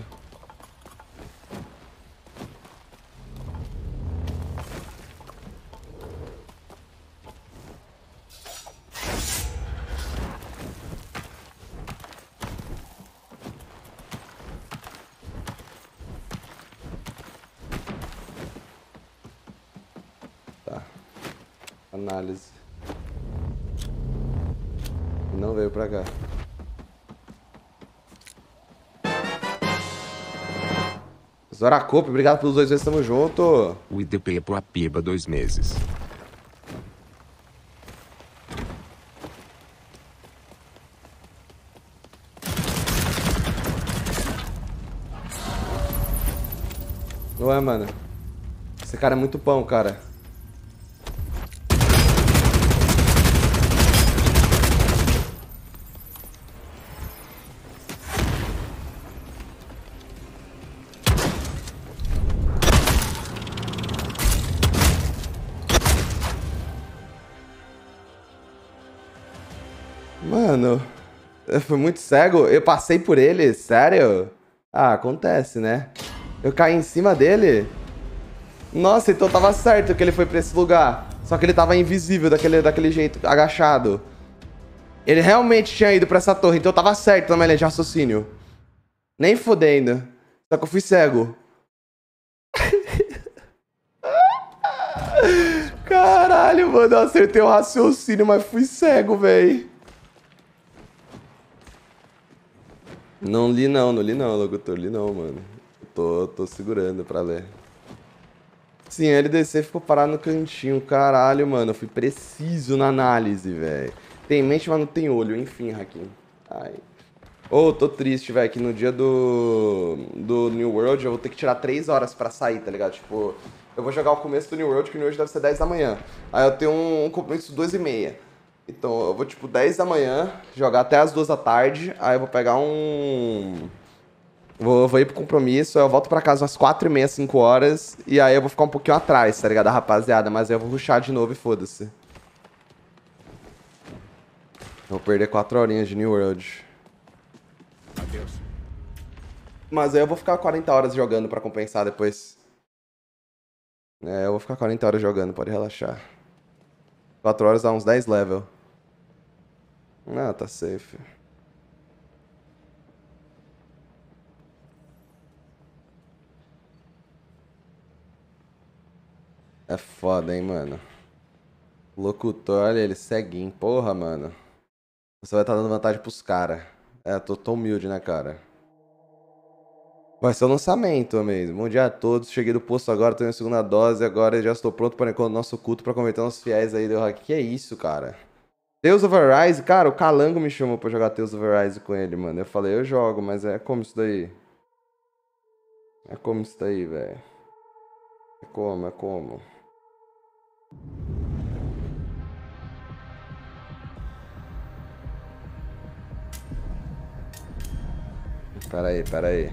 Análise. Não veio pra cá. Zoracope, obrigado pelos dois vezes, tamo junto. O I D P é pro Apiba dois meses. Ué, mano. Esse cara é muito pão, cara. Mano, foi muito cego. Eu passei por ele, sério? Ah, acontece, né? Eu caí em cima dele. Nossa, então tava certo que ele foi pra esse lugar. Só que ele tava invisível daquele, daquele jeito, agachado. Ele realmente tinha ido pra essa torre, então tava certo na minha linha de raciocínio. Nem fodendo. Só que eu fui cego. Caralho, mano, eu acertei o raciocínio, mas fui cego, véi. Não li não, não li não, locutor, li não, mano. Tô, tô segurando pra ler. Sim, a L D C ficou parado no cantinho. Caralho, mano, eu fui preciso na análise, velho. Tem mente, mas não tem olho. Enfim, Hakim. Ai. Ô, oh, tô triste, velho, que no dia do, do New World eu vou ter que tirar três horas pra sair, tá ligado? Tipo, eu vou jogar o começo do New World, que o New World deve ser dez da manhã. Aí eu tenho um compromisso duas e meia. Então eu vou, tipo, dez da manhã, jogar até as duas da tarde, aí eu vou pegar um... Vou, vou ir pro compromisso, aí eu volto pra casa umas quatro e meia, cinco horas, e aí eu vou ficar um pouquinho atrás, tá ligado, rapaziada? Mas aí eu vou rushar de novo e foda-se. Vou perder quatro horinhas de New World. Adeus. Mas aí eu vou ficar quarenta horas jogando pra compensar depois. É, eu vou ficar quarenta horas jogando, pode relaxar. quatro horas dá uns dez level. Ah, tá safe. É foda, hein, mano. Locutor, olha ele, ceguinho. Porra, mano. Você vai estar dando vantagem pros caras. É, tô tão humilde, né, cara? Vai ser o lançamento mesmo. Bom dia a todos. Cheguei do posto agora, tô na segunda dose. Agora já estou pronto para o nosso culto para converter nossos fiéis aí. O que é isso, cara? Tales of Arise? Cara, o Calango me chamou pra jogar Tales of Arise com ele, mano. Eu falei, eu jogo, mas é como isso daí? É como isso daí, velho? É como, é como? Pera aí, pera aí.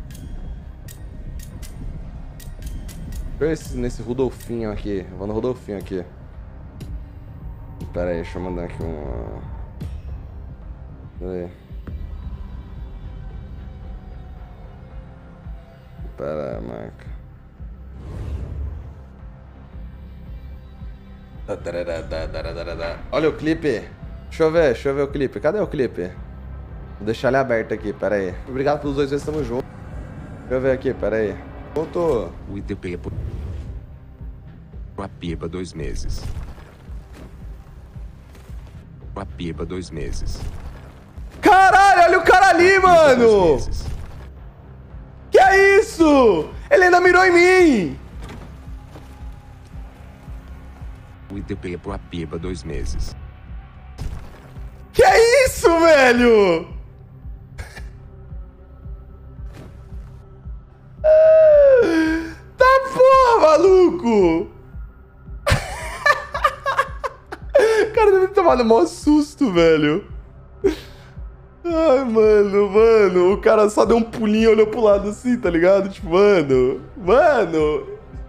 Deixa eu ver nesse Rudolfinho aqui. Eu vou no Rudolfinho aqui. Pera aí, deixa eu mandar aqui um... Pera aí. Pera aí, marca. Olha o clipe. Deixa eu ver, deixa eu ver o clipe. Cadê o clipe? Vou deixar ele aberto aqui, pera aí. Obrigado pelos dois vezes, tamo junto. Deixa eu ver aqui, pera aí. Voltou. O I T P é por... A piba dois meses. A piba dois meses. Caralho, olha o cara ali, mano! Que é isso? Ele ainda mirou em mim! O I T P é por a piba dois meses. Que é isso, velho? Tá porra, maluco! O cara deve ter tomado o maior susto, velho. Ai, mano, mano. O cara só deu um pulinho e olhou pro lado assim, tá ligado? Tipo, mano, mano.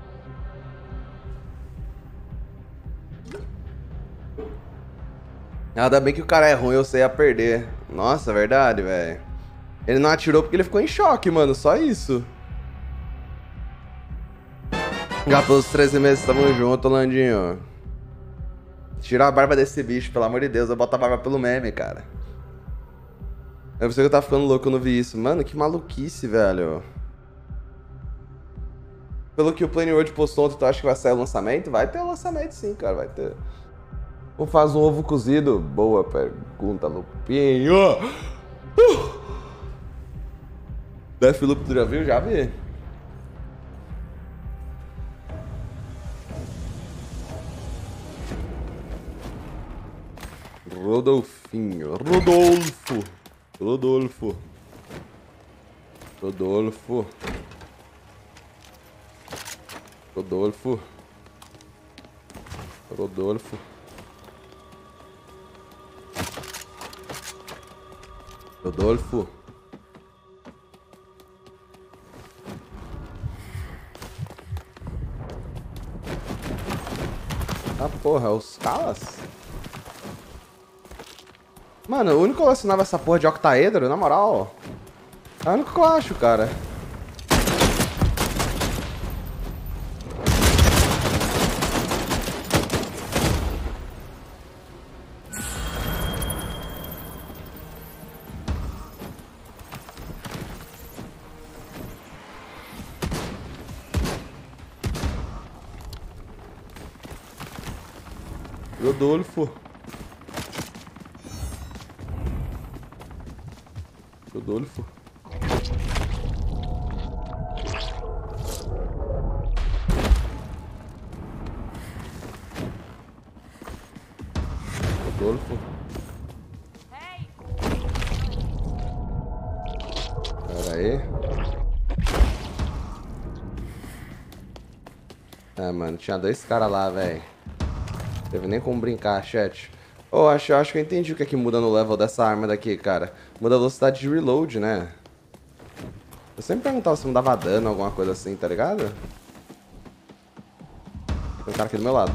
Ainda bem que o cara é ruim, eu sei a perder. Nossa, verdade, velho. Ele não atirou porque ele ficou em choque, mano. Só isso. Já pelos treze meses, tamo junto, Landinho. Tira a barba desse bicho, pelo amor de Deus. Eu boto a barba pelo meme, cara. Eu pensei que eu tava ficando louco, eu não vi isso. Mano, que maluquice, velho. Pelo que o Plane World postou ontem, tu acha que vai sair o lançamento? Vai ter o lançamento sim, cara, vai ter. Ou faz um ovo cozido? Boa pergunta, Lupinho. Uh! Deathloop, tu já viu? Já vi. Rodolfinho. Rodolfo. Rodolfo. Rodolfo. Rodolfo. Rodolfo. Rodolfo. Ah, porra, os calas? Mano, o único que colecionava essa porra de octaedro, na moral, é o único que eu acho, cara. Rodolfo. Rodolfo. Rodolfo. Pera aí. É, mano, tinha dois caras lá, velho. Não teve nem como brincar, chat. Oh, acho, acho que eu entendi o que é que muda no level dessa arma daqui, cara. Muda a velocidade de reload, né? Eu sempre perguntava se não dava dano, alguma coisa assim, tá ligado? Tem um cara aqui do meu lado.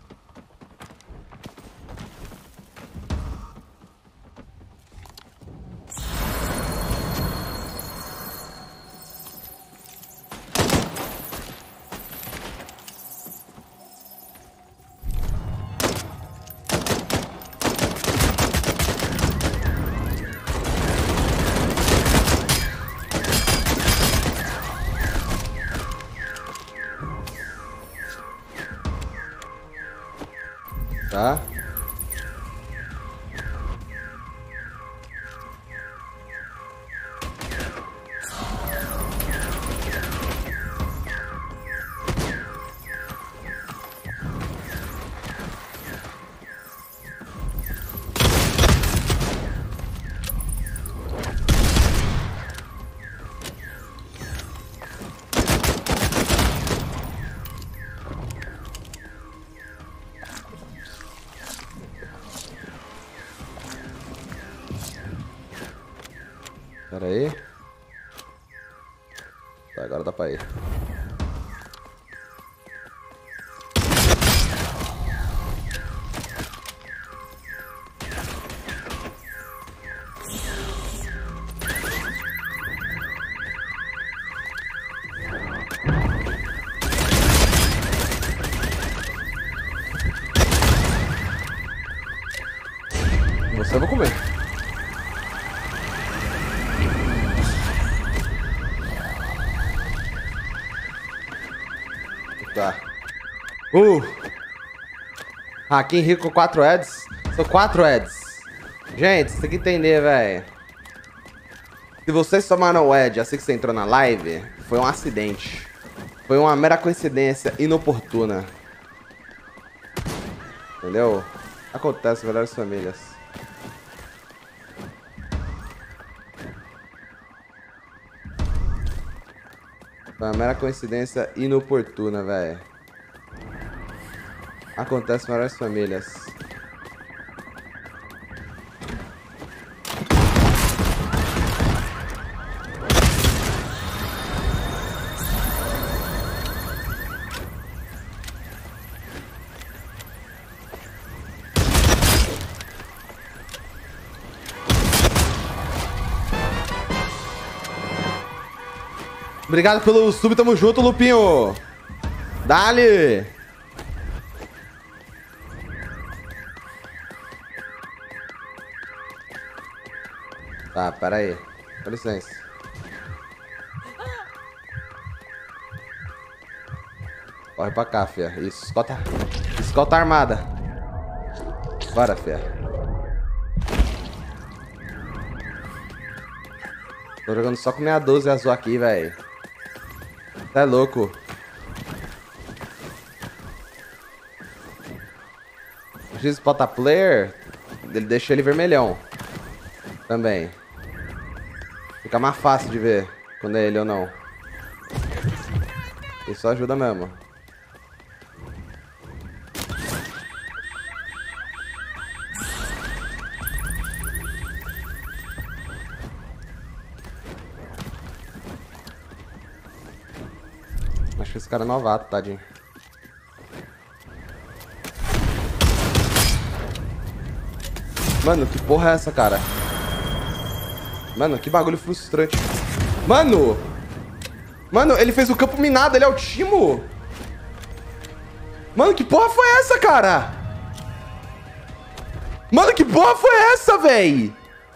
Tá? Pera aí. Tá, agora dá pra ir. Você eu vou comer. Tá. Uh! Hakim rico com quatro ads. São quatro ads. Gente, você tem que entender, velho. Se vocês tomaram o ad assim que você entrou na live, foi um acidente. Foi uma mera coincidência inoportuna. Entendeu? Acontece com melhores famílias. Foi uma mera coincidência inoportuna, velho. Acontece com várias famílias. Obrigado pelo sub, tamo junto, Lupinho. Dale. Tá, pera aí. Com licença. Corre pra cá, fia. Isso, escolta. Escolta armada. Bora, fia. Tô jogando só com minha doze azul aqui, velho. Tá louco. O X spota player, ele deixa ele vermelhão. Também. Fica mais fácil de ver quando é ele ou não. Isso ajuda mesmo. Acho que esse cara é novato, tadinho. Mano, que porra é essa, cara? Mano, que bagulho frustrante. Mano! Mano, ele fez o campo minado, ele é o Timo! Mano, que porra foi essa, cara? Mano, que porra foi essa, véi?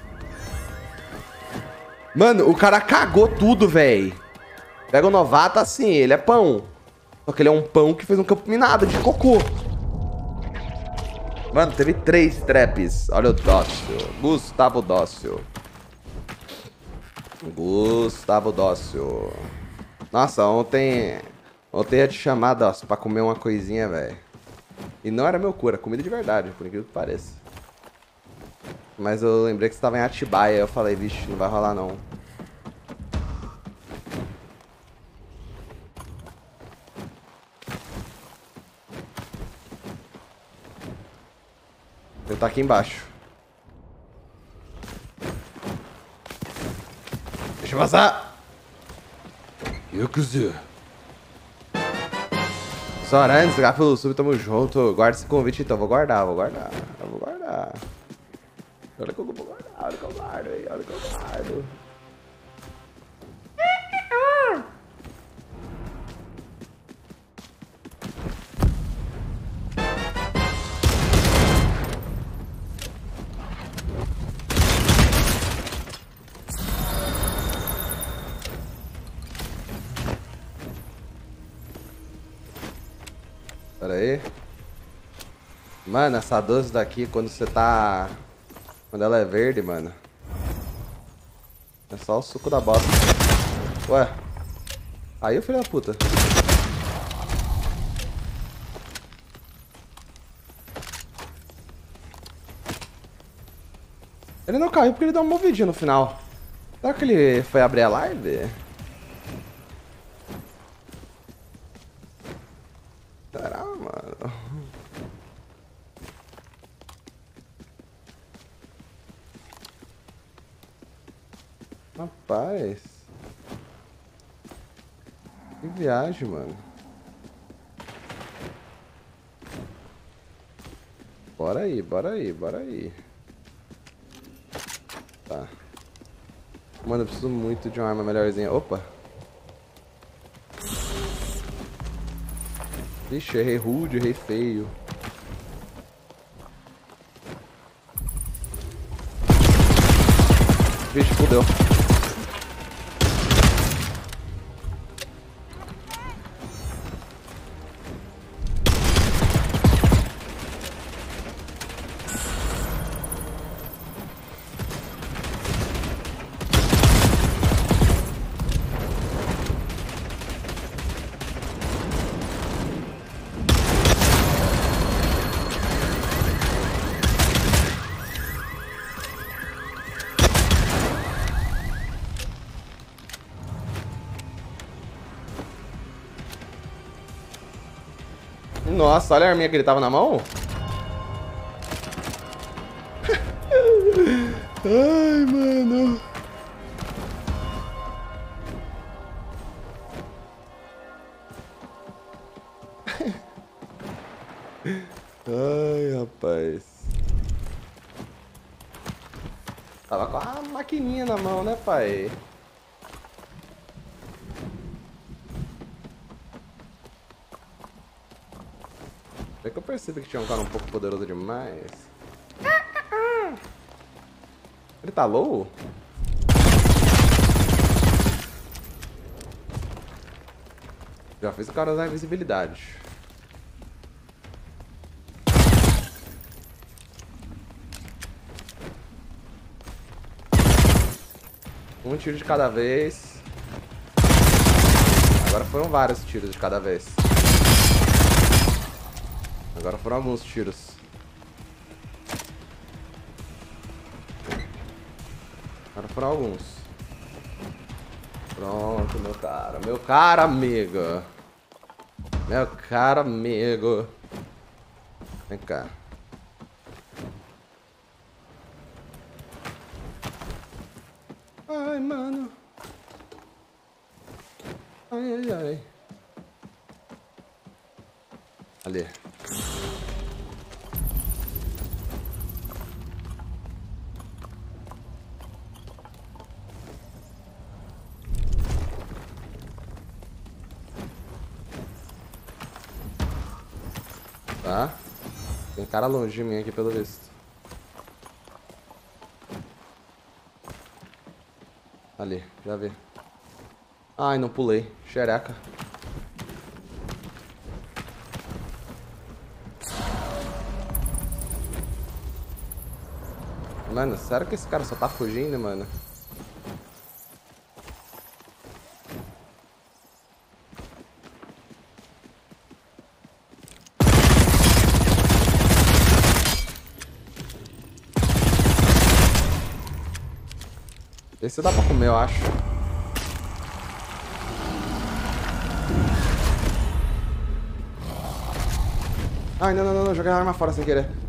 Mano, o cara cagou tudo, véi. Pega o novato assim, ele é pão. Só que ele é um pão que fez um campo minado de cocô. Mano, teve três traps. Olha o Dócil. Gustavo Dócil. Gustavo Dócil. Nossa, ontem... Ontem ia te chamar, Dócil, pra comer uma coisinha, velho. E não era meu cu, era comida de verdade, por incrível que pareça. Mas eu lembrei que você tava em Atibaia. Eu falei, vixe, não vai rolar não. Ele tá aqui embaixo. Deixa eu passar. Yakuza. Soran, desligar pelo sub, tamo junto. Guarda esse convite então. Vou guardar, vou guardar. Eu vou guardar. Olha que eu vou guardar, olha que eu guardo aí, olha que eu guardo. Pera aí. Mano, essa doce daqui, quando você tá... Quando ela é verde, mano. É só o suco da bosta. Ué. Aí o filho da puta. Ele não caiu porque ele deu uma movidinha no final. Será que ele foi abrir a live? Será, mano? Rapaz. Que viagem, mano. Bora aí, bora aí, bora aí. Tá. Mano, eu preciso muito de uma arma melhorzinha. Opa. Ixi, errei rude, errei feio. Vixe, fudeu. Nossa, olha a arminha que ele tava na mão. Ai, mano. Ai, rapaz. Tava com a maquininha na mão, né, pai? É que eu percebi que tinha um cara um pouco poderoso demais. Ele tá low? Já fiz o cara usar invisibilidade. Um tiro de cada vez. Agora foram vários tiros de cada vez. Agora foram alguns tiros. Agora foram alguns. Pronto, meu cara. Meu caro amigo. Meu caro amigo. Vem cá. Ai, mano. Ai, ai, ai. Ali. Tá? Tem cara longe de mim aqui, pelo visto. Ali, já vi. Ai, não pulei. Xereca. Mano, sério que esse cara só tá fugindo, mano? Esse dá pra comer, eu acho. Ai, não, não, não, não. Joguei a arma fora sem querer.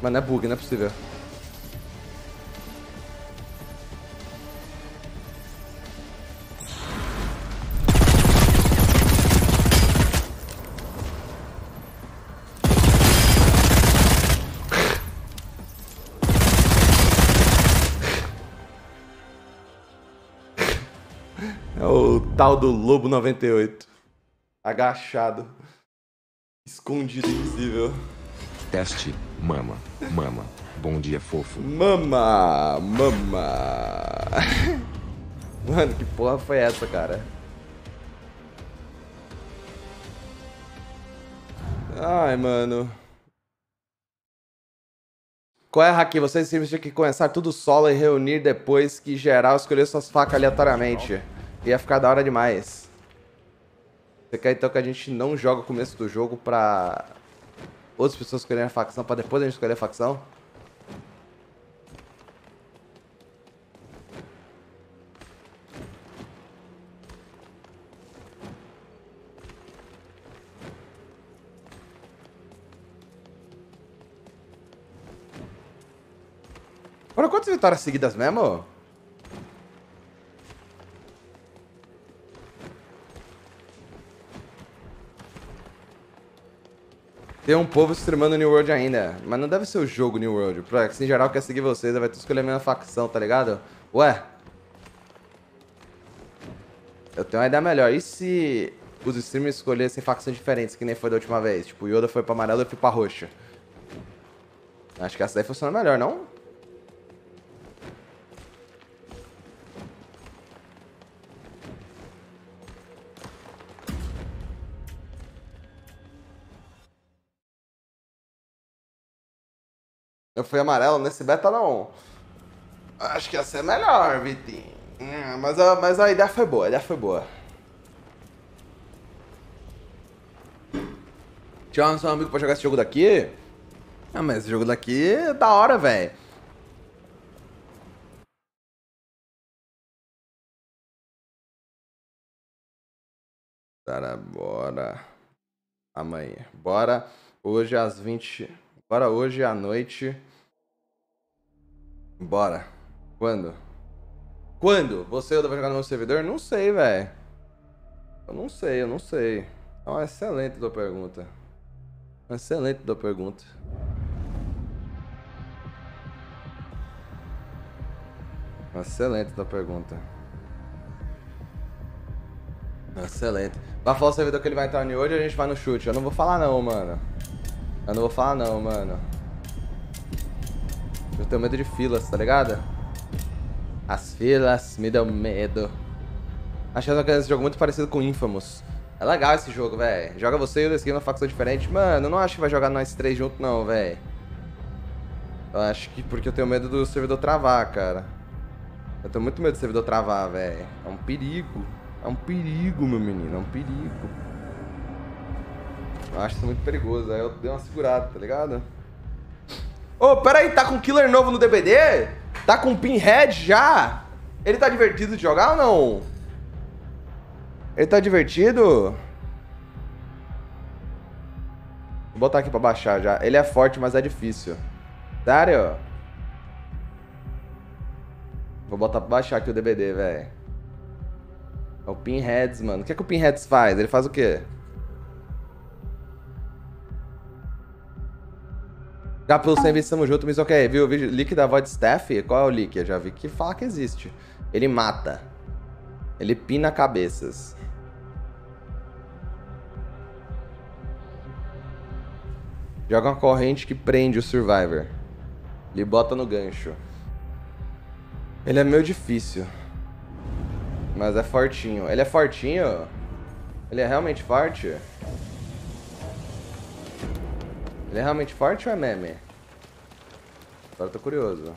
Mano, é bug, não é possível. É o tal do Lobo noventa e oito. Agachado. Escondido, invisível. Teste. Mama. Mama. Bom dia, fofo. Mama. Mama. Mano, que porra foi essa, cara? Ai, mano. Qual é a hack? Vocês sempre tinham que começar tudo solo e reunir depois que geral escolher suas facas aleatoriamente. Ia ficar da hora demais. Você quer então que a gente não joga o começo do jogo pra outras pessoas escolherem a facção, pra depois a gente escolher a facção? Foram quantas vitórias seguidas mesmo? Tem um povo streamando New World ainda, mas não deve ser o jogo New World. Porque em geral quer seguir vocês, vai ter que escolher a mesma facção, tá ligado? Ué? Eu tenho uma ideia melhor. E se os streamers escolhessem facções diferentes, que nem foi da última vez? Tipo, o Yoda foi pra amarelo e eu fui pra roxa. Acho que essa daí funciona melhor, não? Eu fui amarelo nesse beta, não. Acho que ia ser melhor, Vitinho. Hum, mas, a, mas a ideia foi boa, a ideia foi boa. Tinha um amigo pra jogar esse jogo daqui? Ah, mas esse jogo daqui é da hora, velho. Cara, bora. Amanhã. Bora. Hoje às vinte. Bora hoje à noite. Bora. Quando? Quando? Você vai jogar no meu servidor? Não sei, velho. Eu não sei, eu não sei. É uma excelente tua pergunta. Uma excelente tua pergunta. Uma excelente tua pergunta. Excelente. Vai falar o servidor que ele vai entrar hoje e a gente vai no chute. Eu não vou falar não, mano. Eu não vou falar não, mano. Eu tenho medo de filas, tá ligado? As filas me dão medo. Achando que esse jogo é muito parecido com Infamous. É legal esse jogo, velho. Joga você e o The Skin numa facção diferente. Mano, eu não acho que vai jogar nós três juntos não, velho. Eu acho que porque eu tenho medo do servidor travar, cara. Eu tenho muito medo do servidor travar, velho. É um perigo. É um perigo, meu menino. É um perigo. Eu acho isso muito perigoso. Aí eu dei uma segurada, tá ligado? Ô, oh, pera aí. Tá com killer novo no D B D? Tá com Pinhead já? Ele tá divertido de jogar ou não? Ele tá divertido? Vou botar aqui pra baixar já. Ele é forte, mas é difícil. Sério? Vou botar pra baixar aqui o D B D, velho. É o Pinheads, mano. O que é que o Pinheads faz? Ele faz o quê? Já pelo sem vista, tamo junto, mas ok. Viu o vídeo? Leak da Void Staff? Qual é o leak? Eu já vi que fala que existe. Ele mata. Ele pina cabeças. Joga uma corrente que prende o Survivor. Ele bota no gancho. Ele é meio difícil. Mas é fortinho. Ele é fortinho? Ele é realmente forte? Ele é realmente forte ou é meme? Agora eu tô curioso.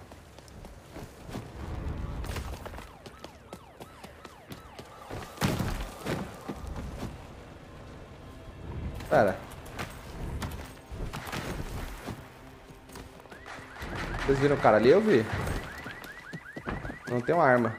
Pera. Vocês viram o cara ali? Eu vi. Não tem uma arma.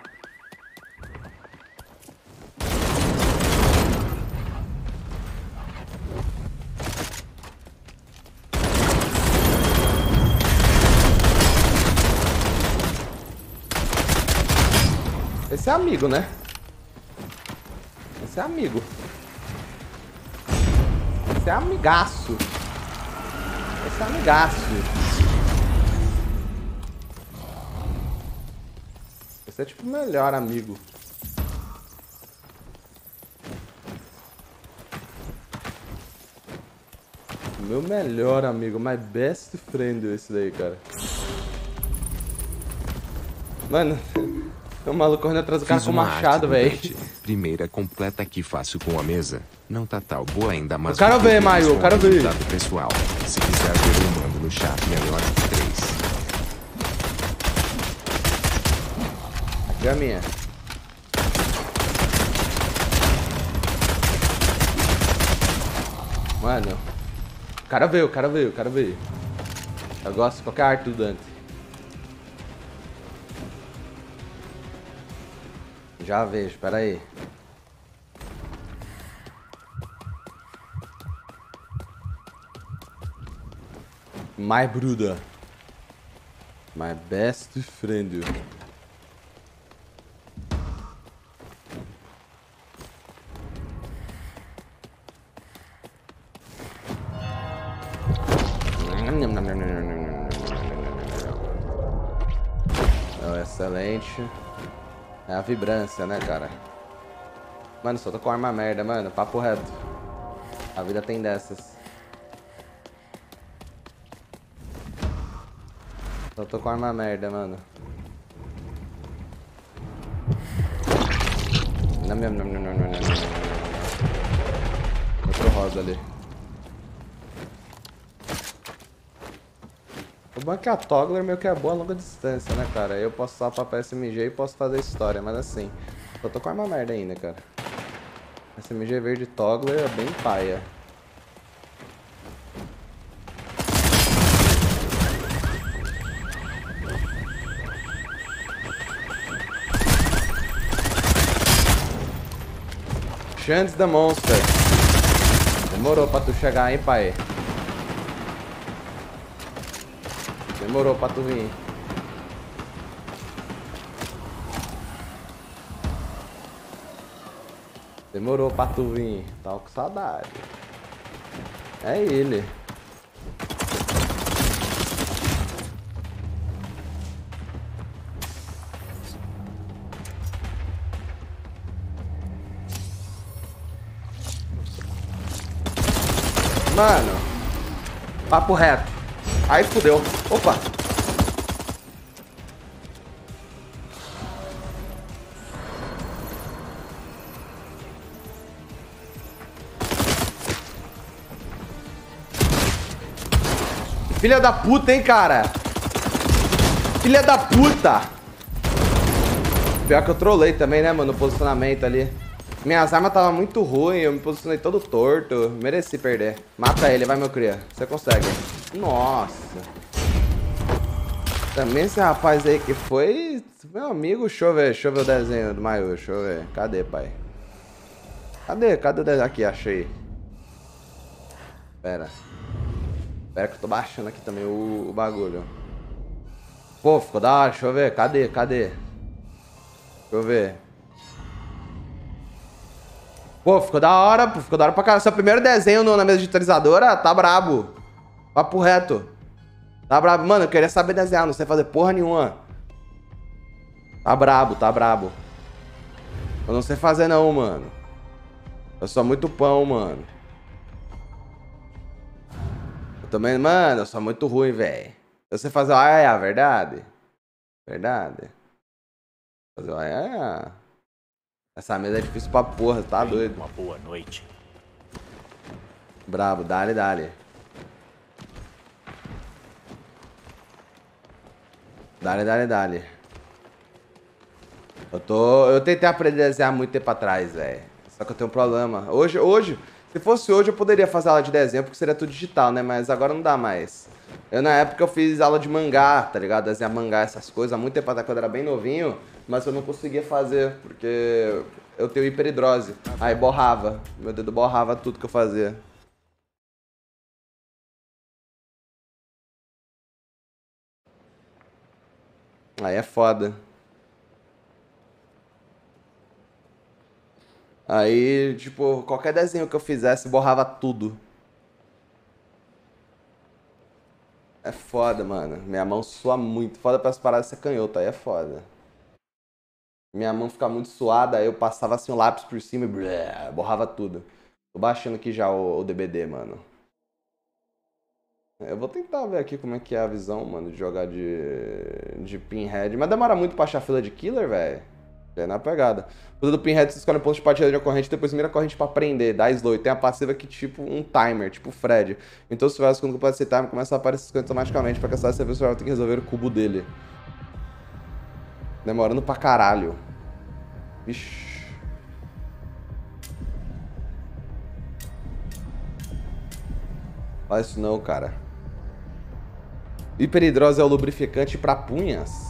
Esse é amigo, né? Esse é amigo. Esse é amigaço. Esse é amigaço. Esse é tipo o melhor amigo. Meu melhor amigo, my best friend esse daí, cara. Mano, tem um maluco correndo atrás do cara com machado, velho. Primeira completa que faço com a mesa. Não tá tal boa ainda, mas... Eu quero ver, Maio, eu quero ver. Pessoal, se quiser ver, eu mando no chat melhor que três. Aqui é a minha. Mano, o cara veio, o cara veio, o cara veio. Eu gosto de qualquer arte do Dante. Já vejo, pera aí. My brother. My best friend. Oh, excelente. É a vibrância, né, cara? Mano, só tô com arma merda, mano. Papo reto. A vida tem dessas. Só tô com arma merda, mano. Não, não, não, não, não, não, não. Outro rosa ali. O bom é que a Toggler meio que é boa a longa distância, né, cara? Eu posso usar pra S M G e posso fazer história, mas assim, eu tô com arma merda ainda, cara. S M G verde Toggler é bem paia. Chance da Monster. Demorou pra tu chegar, hein, pai? Demorou pra tu vir. Demorou pra tu vir. Tava com saudade. É ele. Mano. Papo reto. Aí fudeu. Opa. Filha da puta, hein, cara? Filha da puta. Pior que eu trolei também, né, mano, no posicionamento ali. Minhas armas estavam muito ruins, eu me posicionei todo torto. Mereci perder. Mata ele, vai, meu cria. Você consegue. Nossa. Também esse rapaz aí que foi... Meu amigo, deixa eu ver, deixa eu ver o desenho do Mayu, deixa eu ver. Cadê, pai? Cadê? Cadê o desenho? Aqui, achei. Pera. Pera que eu tô baixando aqui também o, o bagulho. Pô, ficou da hora, deixa eu ver. Cadê? Cadê? Deixa eu ver. Pô, ficou da hora, pô. Ficou da hora pra caralho. Seu primeiro desenho no, na mesa digitalizadora, tá brabo. Papo reto. Tá brabo. Mano, eu queria saber desenhar, não sei fazer porra nenhuma. Tá brabo, tá brabo. Eu não sei fazer não, mano. Eu sou muito pão, mano. Eu também, mano, eu sou muito ruim, velho. Eu sei fazer o aiaiá, verdade? Verdade. Fazer o aiaiá. Essa mesa é difícil pra porra, tá doido. Uma boa noite. Brabo, dale, dale. Dale, dale, dale. Eu tô... Eu tentei aprender a desenhar muito tempo atrás, velho. Só que eu tenho um problema. Hoje, hoje... Se fosse hoje, eu poderia fazer aula de desenho, porque seria tudo digital, né? Mas agora não dá mais. Eu, na época, eu fiz aula de mangá, tá ligado? Desenhar mangá, essas coisas, há muito tempo atrás, quando eu era bem novinho. Mas eu não conseguia fazer, porque eu tenho hiperidrose. Aí borrava. Meu dedo borrava tudo que eu fazia. Aí é foda. Aí, tipo, qualquer desenho que eu fizesse borrava tudo. É foda, mano. Minha mão sua muito. Foda pra as paradas ser canhota, aí é foda. Minha mão fica muito suada, aí eu passava assim o lápis por cima e blé, borrava tudo. Tô baixando aqui já o, o D B D, mano. Eu vou tentar ver aqui como é que é a visão, mano, de jogar de, de Pinhead. Mas demora muito pra achar fila de killer, velho. É na pegada. O do Pinhead, você escolhe um ponto de partida de uma corrente, depois mira a corrente pra prender, dá slow. E tem a passiva que tipo um timer, tipo Fred. Então se tiver quando pode ser timer, começa a aparecer coisas automaticamente. Pra caçar, você vê se vai ter que resolver o cubo dele. Demorando pra caralho. Vixe. Faz isso não, cara. Hiperidrose é o lubrificante pra punhas?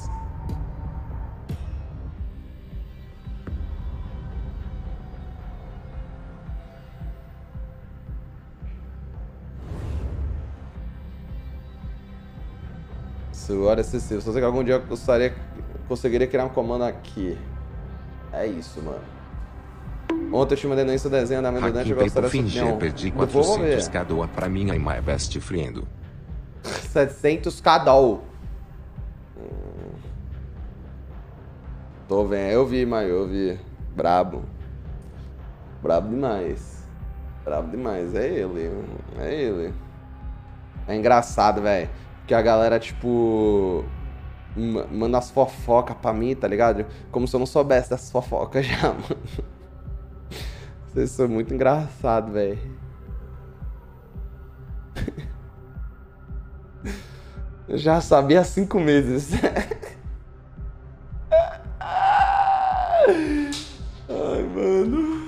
Suor excessivo. Se você que algum dia eu gostaria, conseguiria criar um comando aqui. É isso, mano. Ontem eu te mandei no Insta desenho da mãe do Dante. Eu gostaria de fingir, perdi quatrocentos k doa pra mim e my best friend. setecentos k doll. Tô vendo. Eu vi, mas eu vi. Brabo. Brabo demais. Brabo demais. É ele. É ele. É engraçado, velho. Que a galera, tipo, manda as fofocas pra mim, tá ligado? Como se eu não soubesse dessas fofocas já, mano. Vocês são muito engraçados, velho. Eu já sabia há cinco meses. Ai, mano.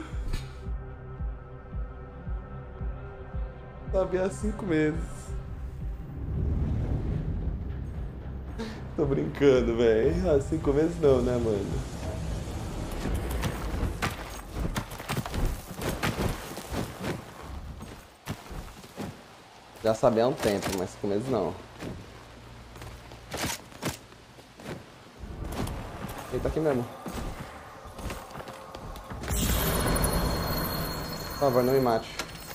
Sabia há cinco meses. Tô brincando, velho. Há cinco meses não, né, mano? Já sabia há um tempo, mas cinco meses não. Ele tá aqui mesmo. Por favor, não me mate.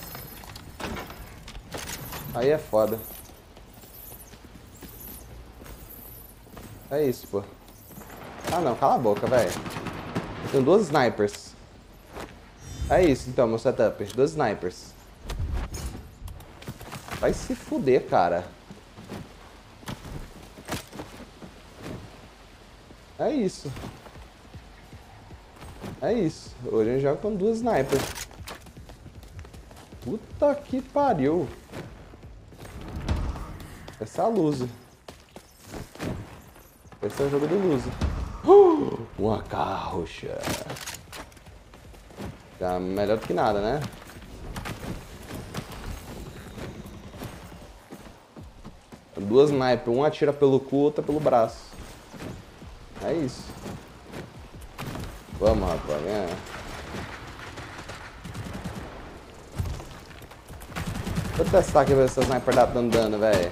Aí é foda. É isso, pô. Ah, não. Cala a boca, velho. Tenho duas snipers. É isso, então, meu setup. Duas snipers. Vai se fuder, cara. É isso. É isso. Hoje a gente joga com duas snipers. Puta que pariu. Essa é a luz. Esse é o jogo do Luso. Uh, uma carroxa. Tá melhor do que nada, né? Duas sniper, um atira pelo cu, outra pelo braço. É isso. Vamos, rapaz, vem. Vou testar aqui ver se a sniper dá dando dano, velho.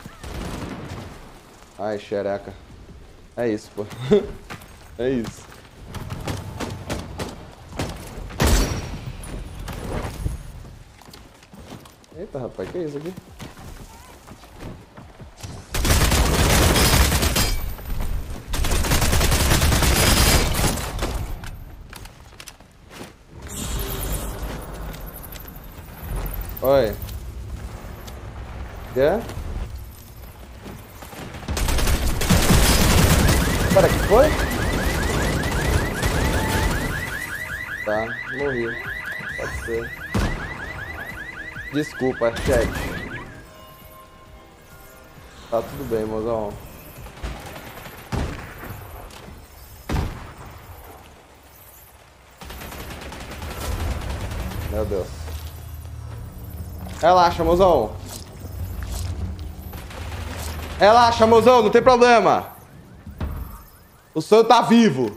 Ai, xereca. É isso, pô. É isso. Eita, rapaz, que é isso aqui? Oi. Quê? Para, que foi? Tá, morri. Pode ser. Desculpa, chat. Tá tudo bem, mozão. Meu Deus. Relaxa, mozão. Relaxa, mozão, não tem problema. O senhor tá vivo.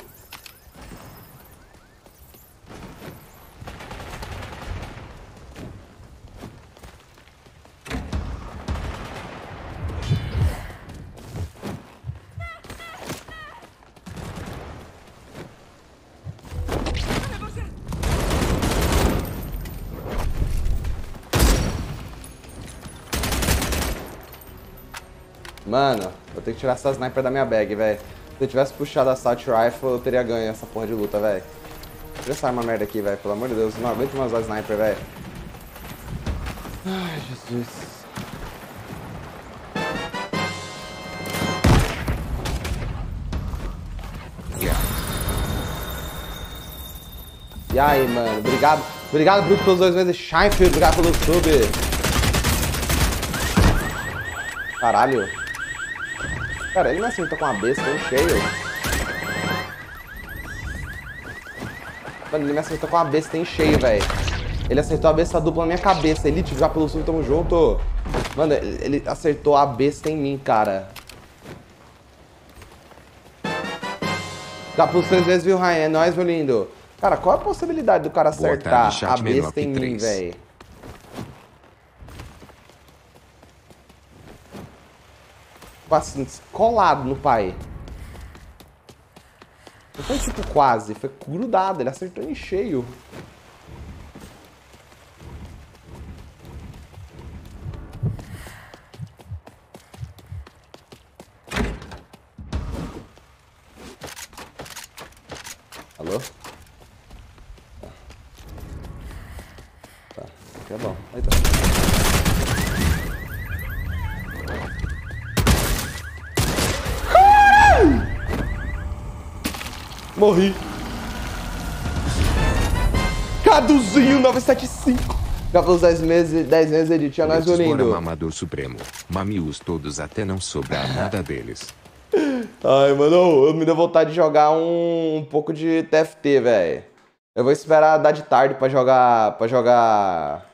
Mano, eu tenho que tirar essa sniper da minha bag, velho. Se eu tivesse puxado a Assault Rifle, eu teria ganho essa porra de luta, velho. Tira essa arma merda aqui, velho. Pelo amor de Deus, não aguento mais usar sniper, velho. Ai, Jesus. E aí, mano, obrigado. Obrigado, Bruto, pelos dois meses. Shine, filho, obrigado pelo sub. Caralho. Cara, ele me acertou com uma besta em cheio. Mano, ele me acertou com uma besta em cheio, velho. Ele acertou a besta dupla na minha cabeça. Elite, já pelo sub, tamo junto. Mano, ele acertou a besta em mim, cara. Já pelo três vezes, viu, Ryan? É nóis, meu lindo. Cara, qual a possibilidade do cara acertar tarde, a besta em mim, velho? Assim, colado no pai. Não foi tipo quase, foi grudado, ele acertou em cheio. Alô? Tá, aqui é bom. Aí tá. Morri. Caduzinho novecentos e setenta e cinco. Já pelos dez meses, dez meses, Edith. É nóis, meu lindo. Mamador Supremo. Mamius todos até não sobrar nada deles. Ai, mano, eu me deu vontade de jogar um, um pouco de T F T, velho. Eu vou esperar dar de tarde pra jogar, pra jogar